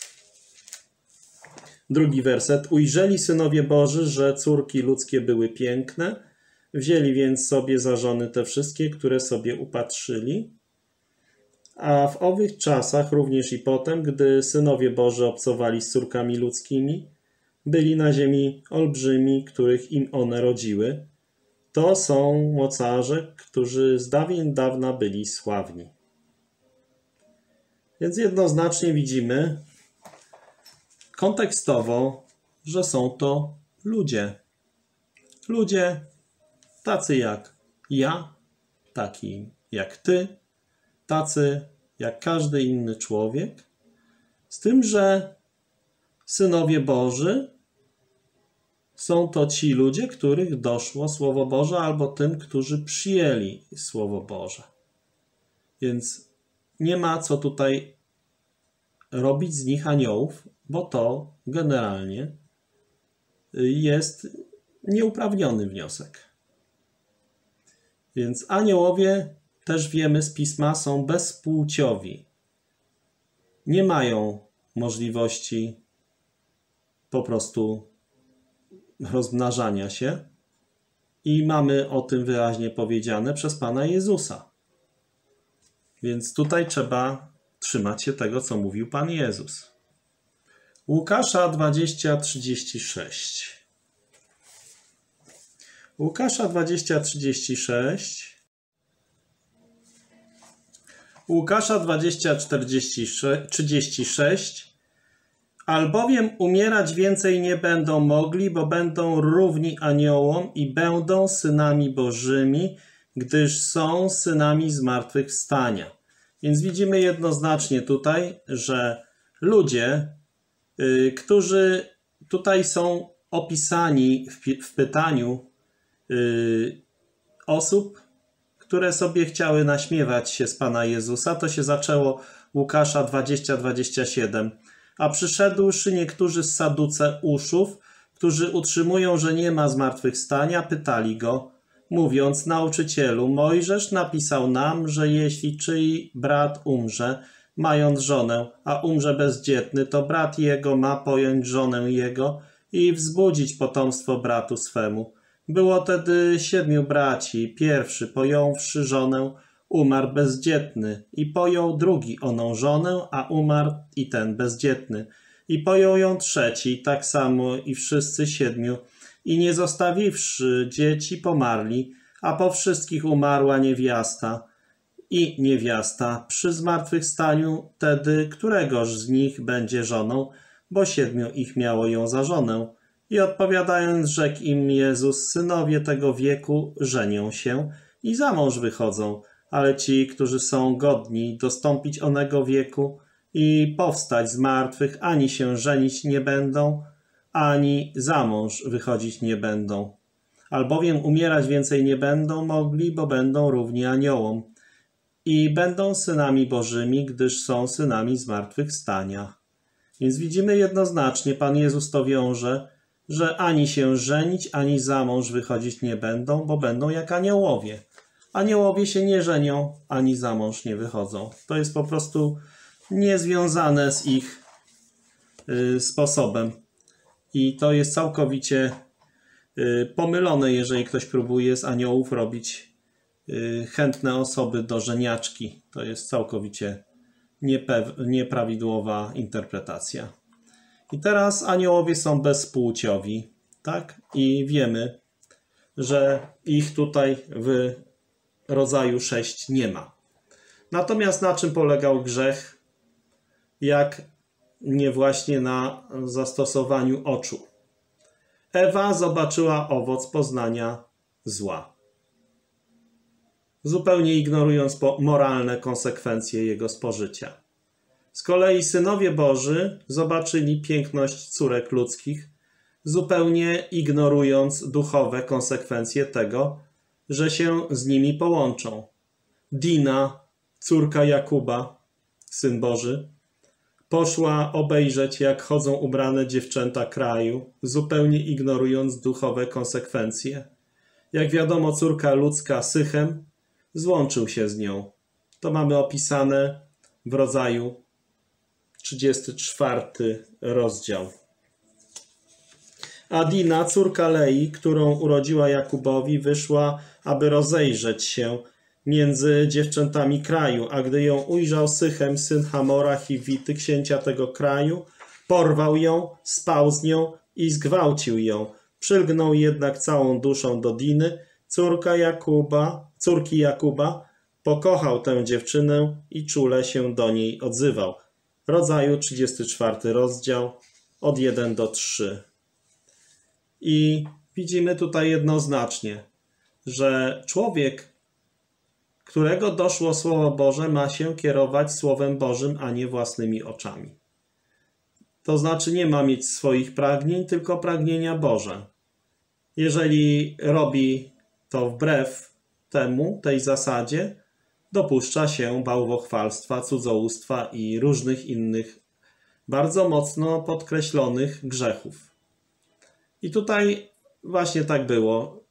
drugi werset. Ujrzeli synowie Boży, że córki ludzkie były piękne, wzięli więc sobie za żony te wszystkie, które sobie upatrzyli. A w owych czasach, również i potem, gdy synowie Boży obcowali z córkami ludzkimi, byli na ziemi olbrzymi, których im one rodziły. To są mocarze, którzy z dawien dawna byli sławni. Więc jednoznacznie widzimy kontekstowo, że są to ludzie. Ludzie tacy jak ja, taki jak ty, tacy jak każdy inny człowiek, z tym, że synowie Boży są to ci ludzie, których doszło Słowo Boże, albo tym, którzy przyjęli Słowo Boże. Więc nie ma co tutaj robić z nich aniołów, bo to generalnie jest nieuprawniony wniosek. Więc aniołowie, też wiemy z Pisma, są bezpłciowi. nie mają możliwości po prostu rozmnażania się i mamy o tym wyraźnie powiedziane przez Pana Jezusa. Więc tutaj trzeba trzymać się tego, co mówił Pan Jezus. Łukasza dwadzieścia, trzydzieści sześć. Łukasza dwadzieścia, trzydzieści sześć. Łukasza dwadzieścia, czterdzieści, trzydzieści sześć. Albowiem umierać więcej nie będą mogli, bo będą równi aniołom i będą synami Bożymi, gdyż są synami zmartwychwstania. Więc widzimy jednoznacznie tutaj, że ludzie, yy, którzy tutaj są opisani w, w pytaniu yy, osób, które sobie chciały naśmiewać się z Pana Jezusa, to się zaczęło Łukasza dwadzieścia, dwadzieścia siedem. A przyszedłszy niektórzy z Saduceuszów, którzy utrzymują, że nie ma zmartwychwstania, pytali go, mówiąc: nauczycielu, Mojżesz napisał nam, że jeśli czyj brat umrze, mając żonę, a umrze bezdzietny, to brat jego ma pojąć żonę jego i wzbudzić potomstwo bratu swemu. Było tedy siedmiu braci. Pierwszy, pojąwszy żonę, umarł bezdzietny i pojął drugi oną żonę, a umarł i ten bezdzietny. I pojął ją trzeci, tak samo i wszyscy siedmiu. I nie zostawiwszy dzieci, pomarli, a po wszystkich umarła niewiasta. I niewiasta przy zmartwychwstaniu tedy któregoż z nich będzie żoną, bo siedmiu ich miało ją za żonę. I odpowiadając, rzekł im Jezus: synowie tego wieku żenią się i za mąż wychodzą, ale ci, którzy są godni dostąpić onego wieku i powstać z martwych, ani się żenić nie będą, ani za mąż wychodzić nie będą. Albowiem umierać więcej nie będą mogli, bo będą równi aniołom i będą synami Bożymi, gdyż są synami zmartwychwstania. Więc widzimy jednoznacznie, Pan Jezus to wiąże, że ani się żenić, ani za mąż wychodzić nie będą, bo będą jak aniołowie. Aniołowie się nie żenią, ani za mąż nie wychodzą. To jest po prostu niezwiązane z ich y, sposobem. I to jest całkowicie y, pomylone, jeżeli ktoś próbuje z aniołów robić y, chętne osoby do żeniaczki. To jest całkowicie niepew- nieprawidłowa interpretacja. I teraz aniołowie są bezpłciowi, tak? I wiemy, że ich tutaj w rodzaju sześć nie ma. Natomiast na czym polegał grzech? Jak nie właśnie na zastosowaniu oczu. Ewa zobaczyła owoc poznania zła, zupełnie ignorując moralne konsekwencje jego spożycia. Z kolei synowie Boży zobaczyli piękność córek ludzkich, zupełnie ignorując duchowe konsekwencje tego, że się z nimi połączą. Dina, córka Jakuba, syn Boży, poszła obejrzeć, jak chodzą ubrane dziewczęta kraju, zupełnie ignorując duchowe konsekwencje. Jak wiadomo, córka ludzka Sychem złączył się z nią. To mamy opisane w rodzaju trzydziesty czwarty rozdział. A Dina, córka Lei, którą urodziła Jakubowi, wyszła, aby rozejrzeć się między dziewczętami kraju, a gdy ją ujrzał Sychem, syn Hamora, Hiwity, księcia tego kraju, porwał ją, spał z nią i zgwałcił ją. Przylgnął jednak całą duszą do Diny, córka Jakuba, córki Jakuba, pokochał tę dziewczynę i czule się do niej odzywał. Rodzaju trzydziesty czwarty rozdział, od jeden do trzech. I widzimy tutaj jednoznacznie, że człowiek, którego doszło Słowo Boże, ma się kierować Słowem Bożym, a nie własnymi oczami. To znaczy nie ma mieć swoich pragnień, tylko pragnienia Boże. Jeżeli robi to wbrew temu, tej zasadzie, dopuszcza się bałwochwalstwa, cudzołóstwa i różnych innych bardzo mocno podkreślonych grzechów. I tutaj właśnie tak było.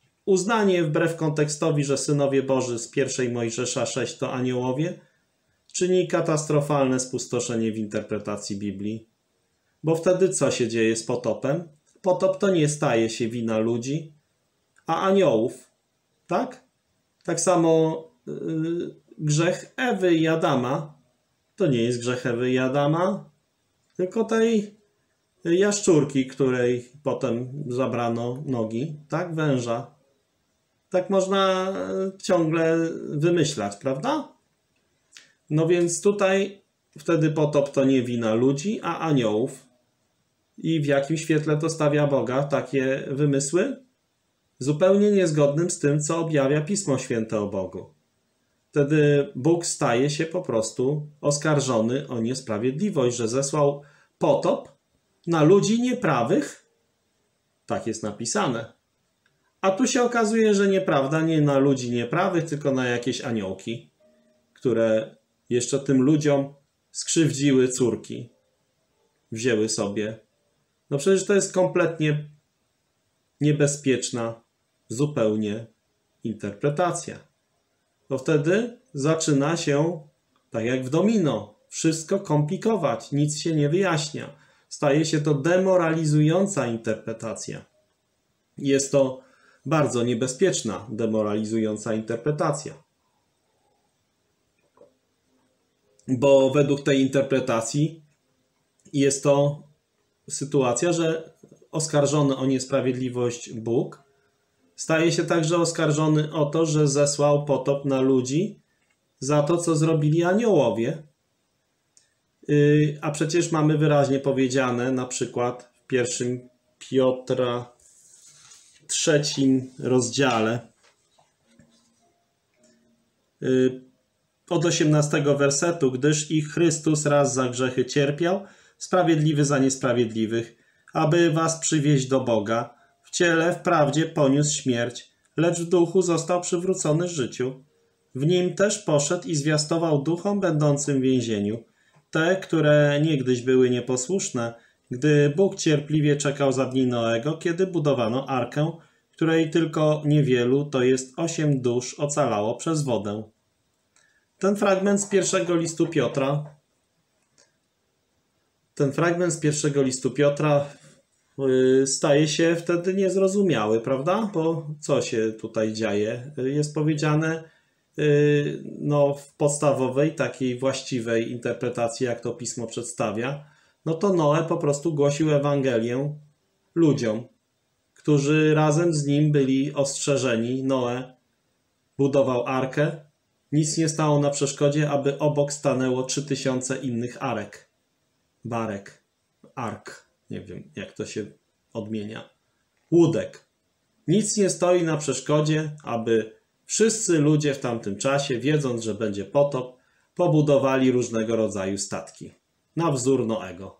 Uznanie wbrew kontekstowi, że synowie Boży z pierwszej Mojżesza sześć to aniołowie, czyni katastrofalne spustoszenie w interpretacji Biblii. Bo wtedy co się dzieje z potopem? Potop to nie staje się wina ludzi, a aniołów. Tak? Tak samo yy, grzech Ewy i Adama to nie jest grzech Ewy i Adama, tylko tej jaszczurki, której potem zabrano nogi, tak? Węża. Tak można ciągle wymyślać, prawda? No więc tutaj wtedy potop to nie wina ludzi, a aniołów. I w jakim świetle to stawia Boga takie wymysły? Zupełnie niezgodnym z tym, co objawia Pismo Święte o Bogu. Wtedy Bóg staje się po prostu oskarżony o niesprawiedliwość, że zesłał potop na ludzi nieprawych. Tak jest napisane. A tu się okazuje, że nieprawda nie na ludzi nieprawych, tylko na jakieś aniołki, które jeszcze tym ludziom skrzywdziły córki. Wzięły sobie. No przecież to jest kompletnie niebezpieczna zupełnie interpretacja. Bo wtedy zaczyna się, tak jak w domino, wszystko komplikować, nic się nie wyjaśnia. Staje się to demoralizująca interpretacja. Jest to bardzo niebezpieczna, demoralizująca interpretacja. Bo według tej interpretacji jest to sytuacja, że oskarżony o niesprawiedliwość Bóg staje się także oskarżony o to, że zesłał potop na ludzi za to, co zrobili aniołowie. A przecież mamy wyraźnie powiedziane, na przykład w pierwszym Piotra trzecim rozdziale od osiemnastego wersetu, gdyż i Chrystus raz za grzechy cierpiał, sprawiedliwy za niesprawiedliwych, aby was przywieźć do Boga. W ciele wprawdzie poniósł śmierć, lecz w duchu został przywrócony życiu. W nim też poszedł i zwiastował duchom będącym w więzieniu, te, które niegdyś były nieposłuszne, gdy Bóg cierpliwie czekał za dni Noego, kiedy budowano arkę, której tylko niewielu, to jest osiem dusz, ocalało przez wodę. Ten fragment z pierwszego listu Piotra, ten fragment z pierwszego listu Piotra yy, staje się wtedy niezrozumiały, prawda? Bo co się tutaj dzieje? Jest powiedziane yy, no, w podstawowej, takiej właściwej interpretacji, jak to Pismo przedstawia, no to Noe po prostu głosił Ewangelię ludziom, którzy razem z nim byli ostrzeżeni. Noe budował arkę. Nic nie stało na przeszkodzie, aby obok stanęło trzy tysiące innych arek. Barek. Ark. Nie wiem, jak to się odmienia. Łódek. Nic nie stoi na przeszkodzie, aby wszyscy ludzie w tamtym czasie, wiedząc, że będzie potop, pobudowali różnego rodzaju statki. Na wzór Noego.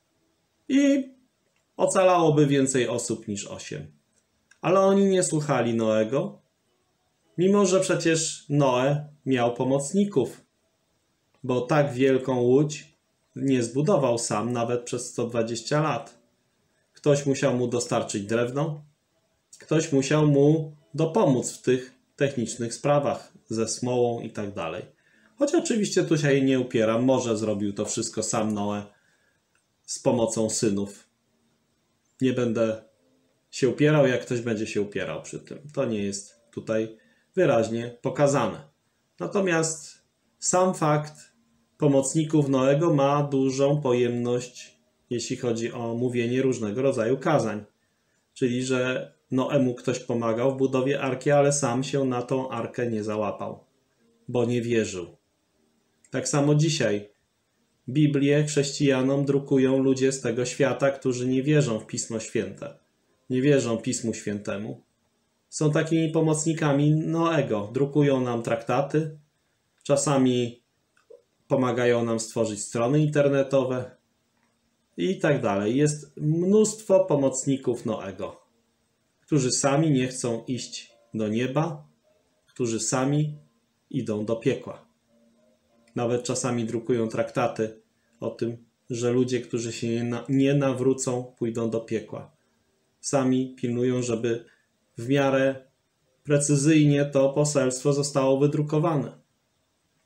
I ocalałoby więcej osób niż osiem. Ale oni nie słuchali Noego, mimo że przecież Noe miał pomocników, bo tak wielką łódź nie zbudował sam nawet przez sto dwadzieścia lat. Ktoś musiał mu dostarczyć drewno, ktoś musiał mu dopomóc w tych technicznych sprawach ze smołą i tak dalej. Choć oczywiście tu się jej nie upieram, może zrobił to wszystko sam Noe z pomocą synów. Nie będę się upierał, jak ktoś będzie się upierał przy tym. To nie jest tutaj wyraźnie pokazane. Natomiast sam fakt pomocników Noego ma dużą pojemność, jeśli chodzi o mówienie różnego rodzaju kazań. Czyli, że Noemu ktoś pomagał w budowie arki, ale sam się na tą arkę nie załapał, bo nie wierzył. Tak samo dzisiaj Biblię chrześcijanom drukują ludzie z tego świata, którzy nie wierzą w Pismo Święte, nie wierzą Pismu Świętemu. Są takimi pomocnikami Noego. Drukują nam traktaty, czasami pomagają nam stworzyć strony internetowe i tak dalej. Jest mnóstwo pomocników Noego, którzy sami nie chcą iść do nieba, którzy sami idą do piekła. Nawet czasami drukują traktaty o tym, że ludzie, którzy się nie nawrócą, pójdą do piekła. Sami pilnują, żeby w miarę precyzyjnie to poselstwo zostało wydrukowane.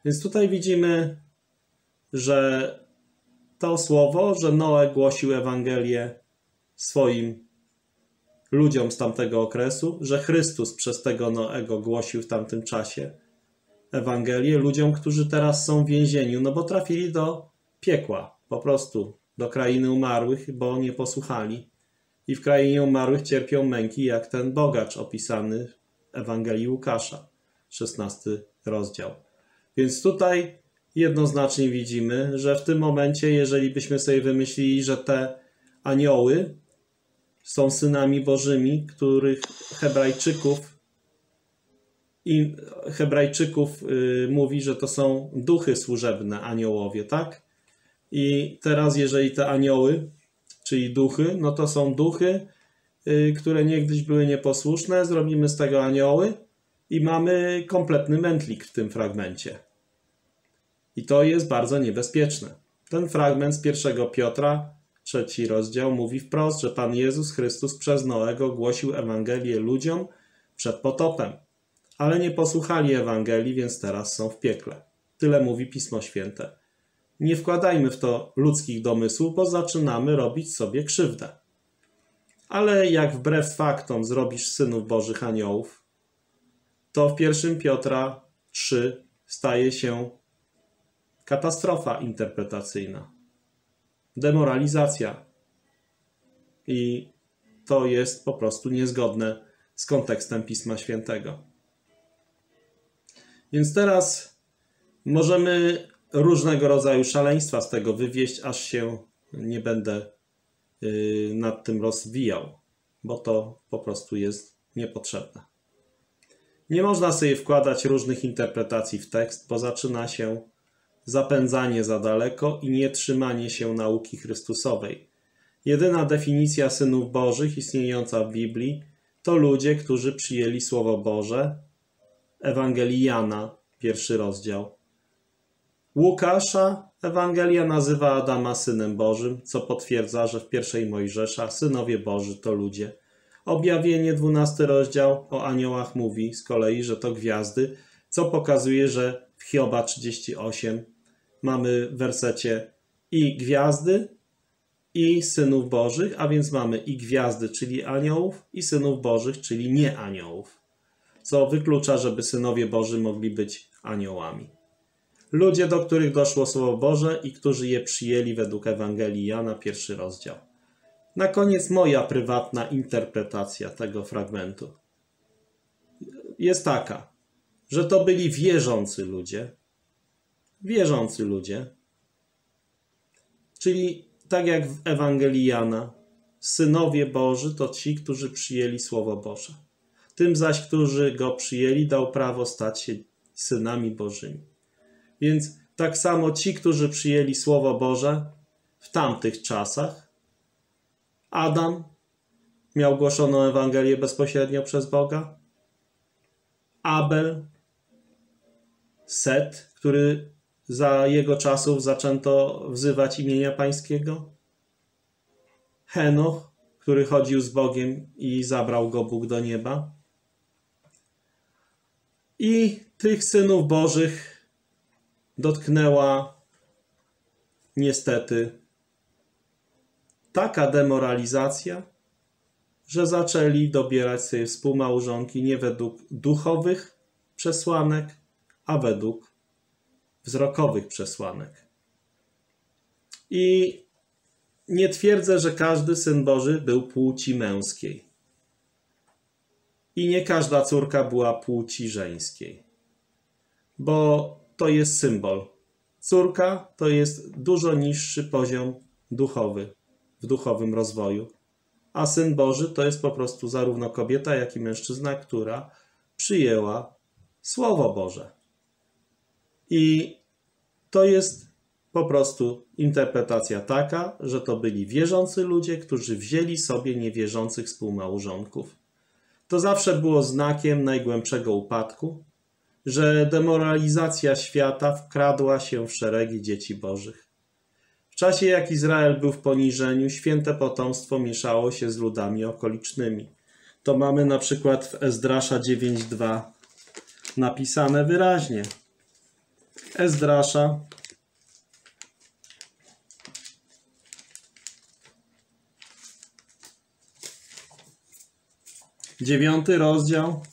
Więc tutaj widzimy, że to słowo, że Noe głosił Ewangelię swoim ludziom z tamtego okresu, że Chrystus przez tego Noego głosił w tamtym czasie Ewangelię ludziom, którzy teraz są w więzieniu, no bo trafili do piekła, po prostu do krainy umarłych, bo nie posłuchali. I w krainie umarłych cierpią męki, jak ten bogacz opisany w Ewangelii Łukasza, szesnasty rozdział. Więc tutaj jednoznacznie widzimy, że w tym momencie, jeżeli byśmy sobie wymyślili, że te anioły są synami bożymi, których Hebrajczyków i Hebrajczyków y, mówi, że to są duchy służebne, aniołowie, tak? I teraz, jeżeli te anioły, czyli duchy, no to są duchy, y, które niegdyś były nieposłuszne, zrobimy z tego anioły i mamy kompletny mętlik w tym fragmencie. I to jest bardzo niebezpieczne. Ten fragment z pierwszego Piotra, trzeci rozdział, mówi wprost, że Pan Jezus Chrystus przez Noego głosił Ewangelię ludziom przed potopem. Ale nie posłuchali Ewangelii, więc teraz są w piekle. Tyle mówi Pismo Święte. Nie wkładajmy w to ludzkich domysłów, bo zaczynamy robić sobie krzywdę. Ale jak wbrew faktom zrobisz synów Bożych aniołów, to w pierwszym Piotra trzy staje się katastrofa interpretacyjna. Demoralizacja. I to jest po prostu niezgodne z kontekstem Pisma Świętego. Więc teraz możemy różnego rodzaju szaleństwa z tego wywieźć, aż się nie będę nad tym rozwijał, bo to po prostu jest niepotrzebne. Nie można sobie wkładać różnych interpretacji w tekst, bo zaczyna się zapędzanie za daleko i nietrzymanie się nauki Chrystusowej. Jedyna definicja synów Bożych istniejąca w Biblii to ludzie, którzy przyjęli Słowo Boże, Ewangelii Jana, pierwszy rozdział. Łukasza Ewangelia nazywa Adama synem Bożym, co potwierdza, że w pierwszej Mojżesza synowie Boży to ludzie. Objawienie, dwunasty rozdział, o aniołach mówi z kolei, że to gwiazdy, co pokazuje, że w Hioba trzydzieści osiem mamy w wersecie i gwiazdy, i synów Bożych, a więc mamy i gwiazdy, czyli aniołów, i synów Bożych, czyli nie aniołów, co wyklucza, żeby synowie Boży mogli być aniołami. Ludzie, do których doszło Słowo Boże i którzy je przyjęli według Ewangelii Jana, pierwszy rozdział. Na koniec moja prywatna interpretacja tego fragmentu jest taka, że to byli wierzący ludzie, wierzący ludzie, czyli tak jak w Ewangelii Jana, synowie Boży to ci, którzy przyjęli Słowo Boże. Tym zaś, którzy go przyjęli, dał prawo stać się synami Bożymi. Więc tak samo ci, którzy przyjęli Słowo Boże w tamtych czasach, Adam miał głoszoną Ewangelię bezpośrednio przez Boga, Abel, Set, który za jego czasów zaczęto wzywać imienia Pańskiego, Henoch, który chodził z Bogiem i zabrał go Bóg do nieba. I tych synów Bożych dotknęła niestety taka demoralizacja, że zaczęli dobierać sobie współmałżonki nie według duchowych przesłanek, a według wzrokowych przesłanek. I nie twierdzę, że każdy syn Boży był płci męskiej. I nie każda córka była płci żeńskiej. Bo to jest symbol. Córka to jest dużo niższy poziom duchowy, w duchowym rozwoju. A syn Boży to jest po prostu zarówno kobieta, jak i mężczyzna, która przyjęła Słowo Boże. I to jest po prostu interpretacja taka, że to byli wierzący ludzie, którzy wzięli sobie niewierzących współmałżonków. To zawsze było znakiem najgłębszego upadku, że demoralizacja świata wkradła się w szeregi dzieci Bożych. W czasie jak Izrael był w poniżeniu, święte potomstwo mieszało się z ludami okolicznymi. To mamy na przykład w Ezdrasza dziewięć dwa napisane wyraźnie. Ezdrasza. Dziewiąty rozdział.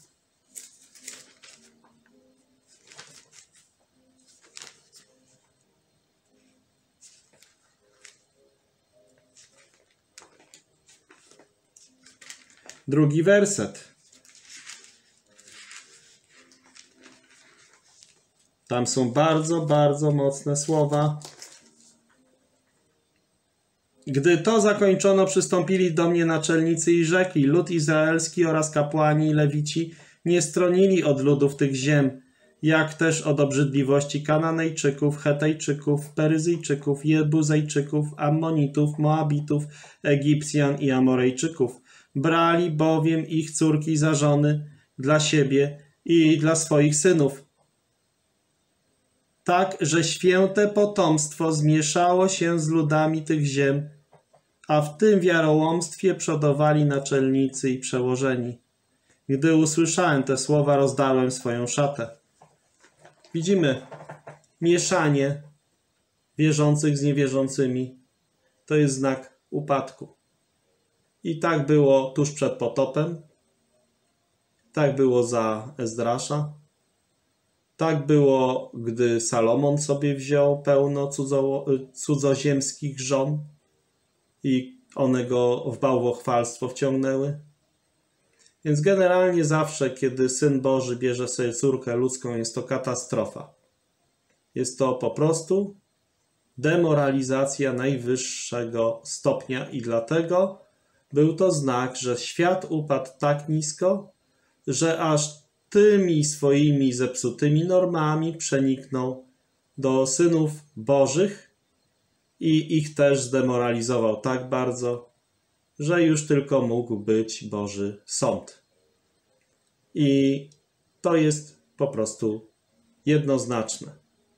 Drugi werset. Tam są bardzo, bardzo mocne słowa. Gdy to zakończono, przystąpili do mnie naczelnicy i rzekli: lud izraelski oraz kapłani i lewici nie stronili od ludów tych ziem, jak też od obrzydliwości Kananejczyków, Hetejczyków, Peryzyjczyków, Jebuzejczyków, Ammonitów, Moabitów, Egipcjan i Amorejczyków. Brali bowiem ich córki za żony dla siebie i dla swoich synów. Tak, że święte potomstwo zmieszało się z ludami tych ziem, a w tym wiarołomstwie przodowali naczelnicy i przełożeni. Gdy usłyszałem te słowa, rozdarłem swoją szatę. Widzimy mieszanie wierzących z niewierzącymi. To jest znak upadku. I tak było tuż przed potopem. Tak było za Ezdrasza. Tak było, gdy Salomon sobie wziął pełno cudzo, cudzoziemskich żon i one go w bałwochwalstwo wciągnęły. Więc generalnie zawsze, kiedy Syn Boży bierze sobie córkę ludzką, jest to katastrofa. Jest to po prostu demoralizacja najwyższego stopnia i dlatego był to znak, że świat upadł tak nisko, że aż tymi swoimi zepsutymi normami przeniknął do synów Bożych i ich też zdemoralizował tak bardzo, że już tylko mógł być Boży sąd. I to jest po prostu jednoznaczne.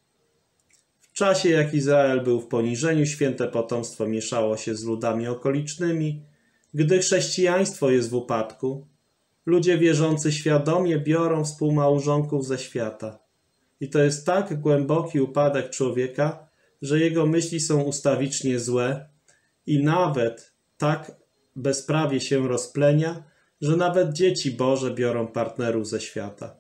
W czasie, jak Izrael był w poniżeniu, święte potomstwo mieszało się z ludami okolicznymi. Gdy chrześcijaństwo jest w upadku, ludzie wierzący świadomie biorą współmałżonków ze świata. I to jest tak głęboki upadek człowieka, że jego myśli są ustawicznie złe i nawet tak bezprawie się rozplenia, że nawet dzieci Boże biorą partnerów ze świata.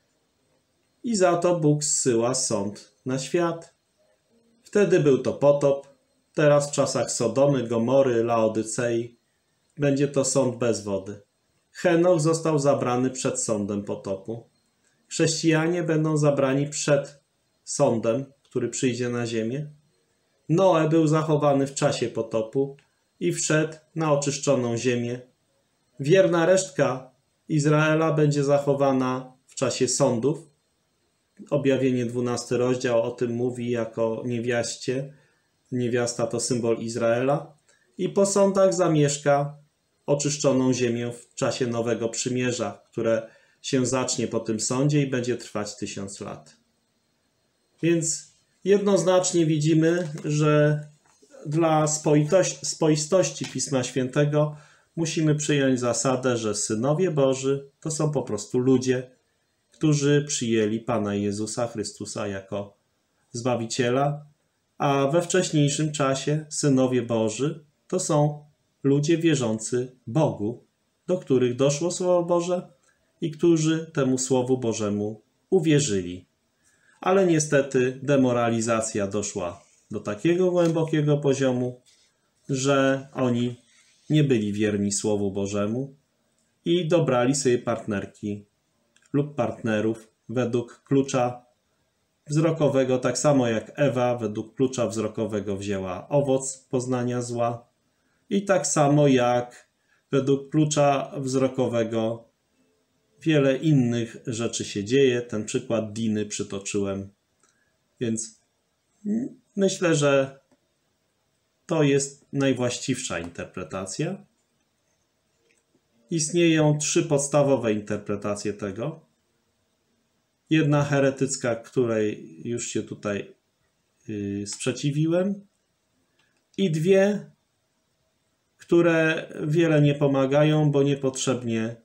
I za to Bóg zsyła sąd na świat. Wtedy był to potop, teraz w czasach Sodomy, Gomory, Laodycei będzie to sąd bez wody. Henoch został zabrany przed sądem potopu. Chrześcijanie będą zabrani przed sądem, który przyjdzie na ziemię. Noe był zachowany w czasie potopu i wszedł na oczyszczoną ziemię. Wierna resztka Izraela będzie zachowana w czasie sądów. Objawienie dwunasty rozdział o tym mówi jako niewiaście. Niewiasta to symbol Izraela. I po sądach zamieszka oczyszczoną ziemię w czasie Nowego Przymierza, które się zacznie po tym sądzie i będzie trwać tysiąc lat. Więc jednoznacznie widzimy, że dla spoistości Pisma Świętego musimy przyjąć zasadę, że synowie Boży to są po prostu ludzie, którzy przyjęli Pana Jezusa Chrystusa jako Zbawiciela, a we wcześniejszym czasie synowie Boży to są ludzie wierzący Bogu, do których doszło Słowo Boże i którzy temu Słowu Bożemu uwierzyli. Ale niestety demoralizacja doszła do takiego głębokiego poziomu, że oni nie byli wierni Słowu Bożemu i dobrali sobie partnerki lub partnerów według klucza wzrokowego, tak samo jak Ewa według klucza wzrokowego wzięła owoc poznania zła i tak samo jak według klucza wzrokowego wiele innych rzeczy się dzieje. Ten przykład Diny przytoczyłem. Więc myślę, że to jest najwłaściwsza interpretacja. Istnieją trzy podstawowe interpretacje tego. Jedna heretycka, której już się tutaj yy, sprzeciwiłem, i dwie, które wiele nie pomagają, bo niepotrzebnie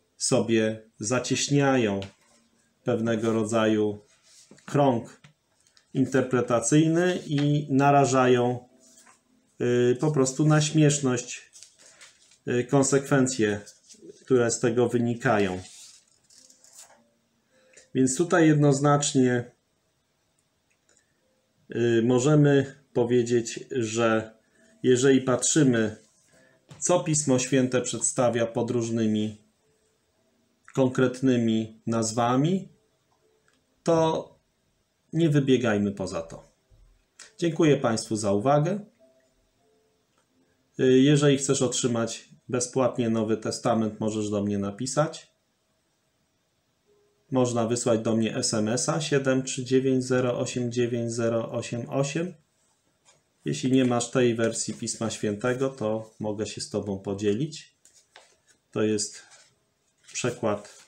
sobie zacieśniają pewnego rodzaju krąg interpretacyjny i narażają y, po prostu na śmieszność y, konsekwencje, które z tego wynikają. Więc tutaj jednoznacznie y, możemy powiedzieć, że jeżeli patrzymy, co Pismo Święte przedstawia pod różnymi konkretnymi nazwami, to nie wybiegajmy poza to. Dziękuję Państwu za uwagę. Jeżeli chcesz otrzymać bezpłatnie Nowy Testament, możesz do mnie napisać. Można wysłać do mnie es em es a siedem trzy dziewięć zero osiem dziewięć zero osiem osiem. Jeśli nie masz tej wersji Pisma Świętego, to mogę się z Tobą podzielić. To jest przekład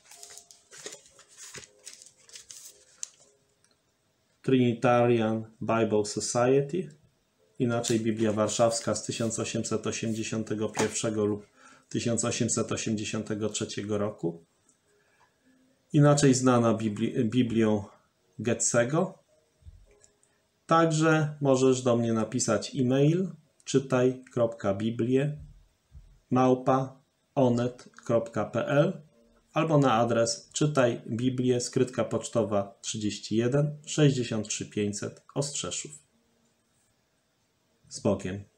Trinitarian Bible Society, inaczej Biblia Warszawska z tysiąc osiemset osiemdziesiątego pierwszego lub tysiąc osiemset osiemdziesiątego trzeciego roku, inaczej znana Bibli Biblią Getsego. Także możesz do mnie napisać e-mail czytaj kropka biblię małpa onet kropka pe el albo na adres czytaj Biblię, skrytka pocztowa trzydzieści jeden sześćdziesiąt trzy pięćset Ostrzeszów. Z Bogiem.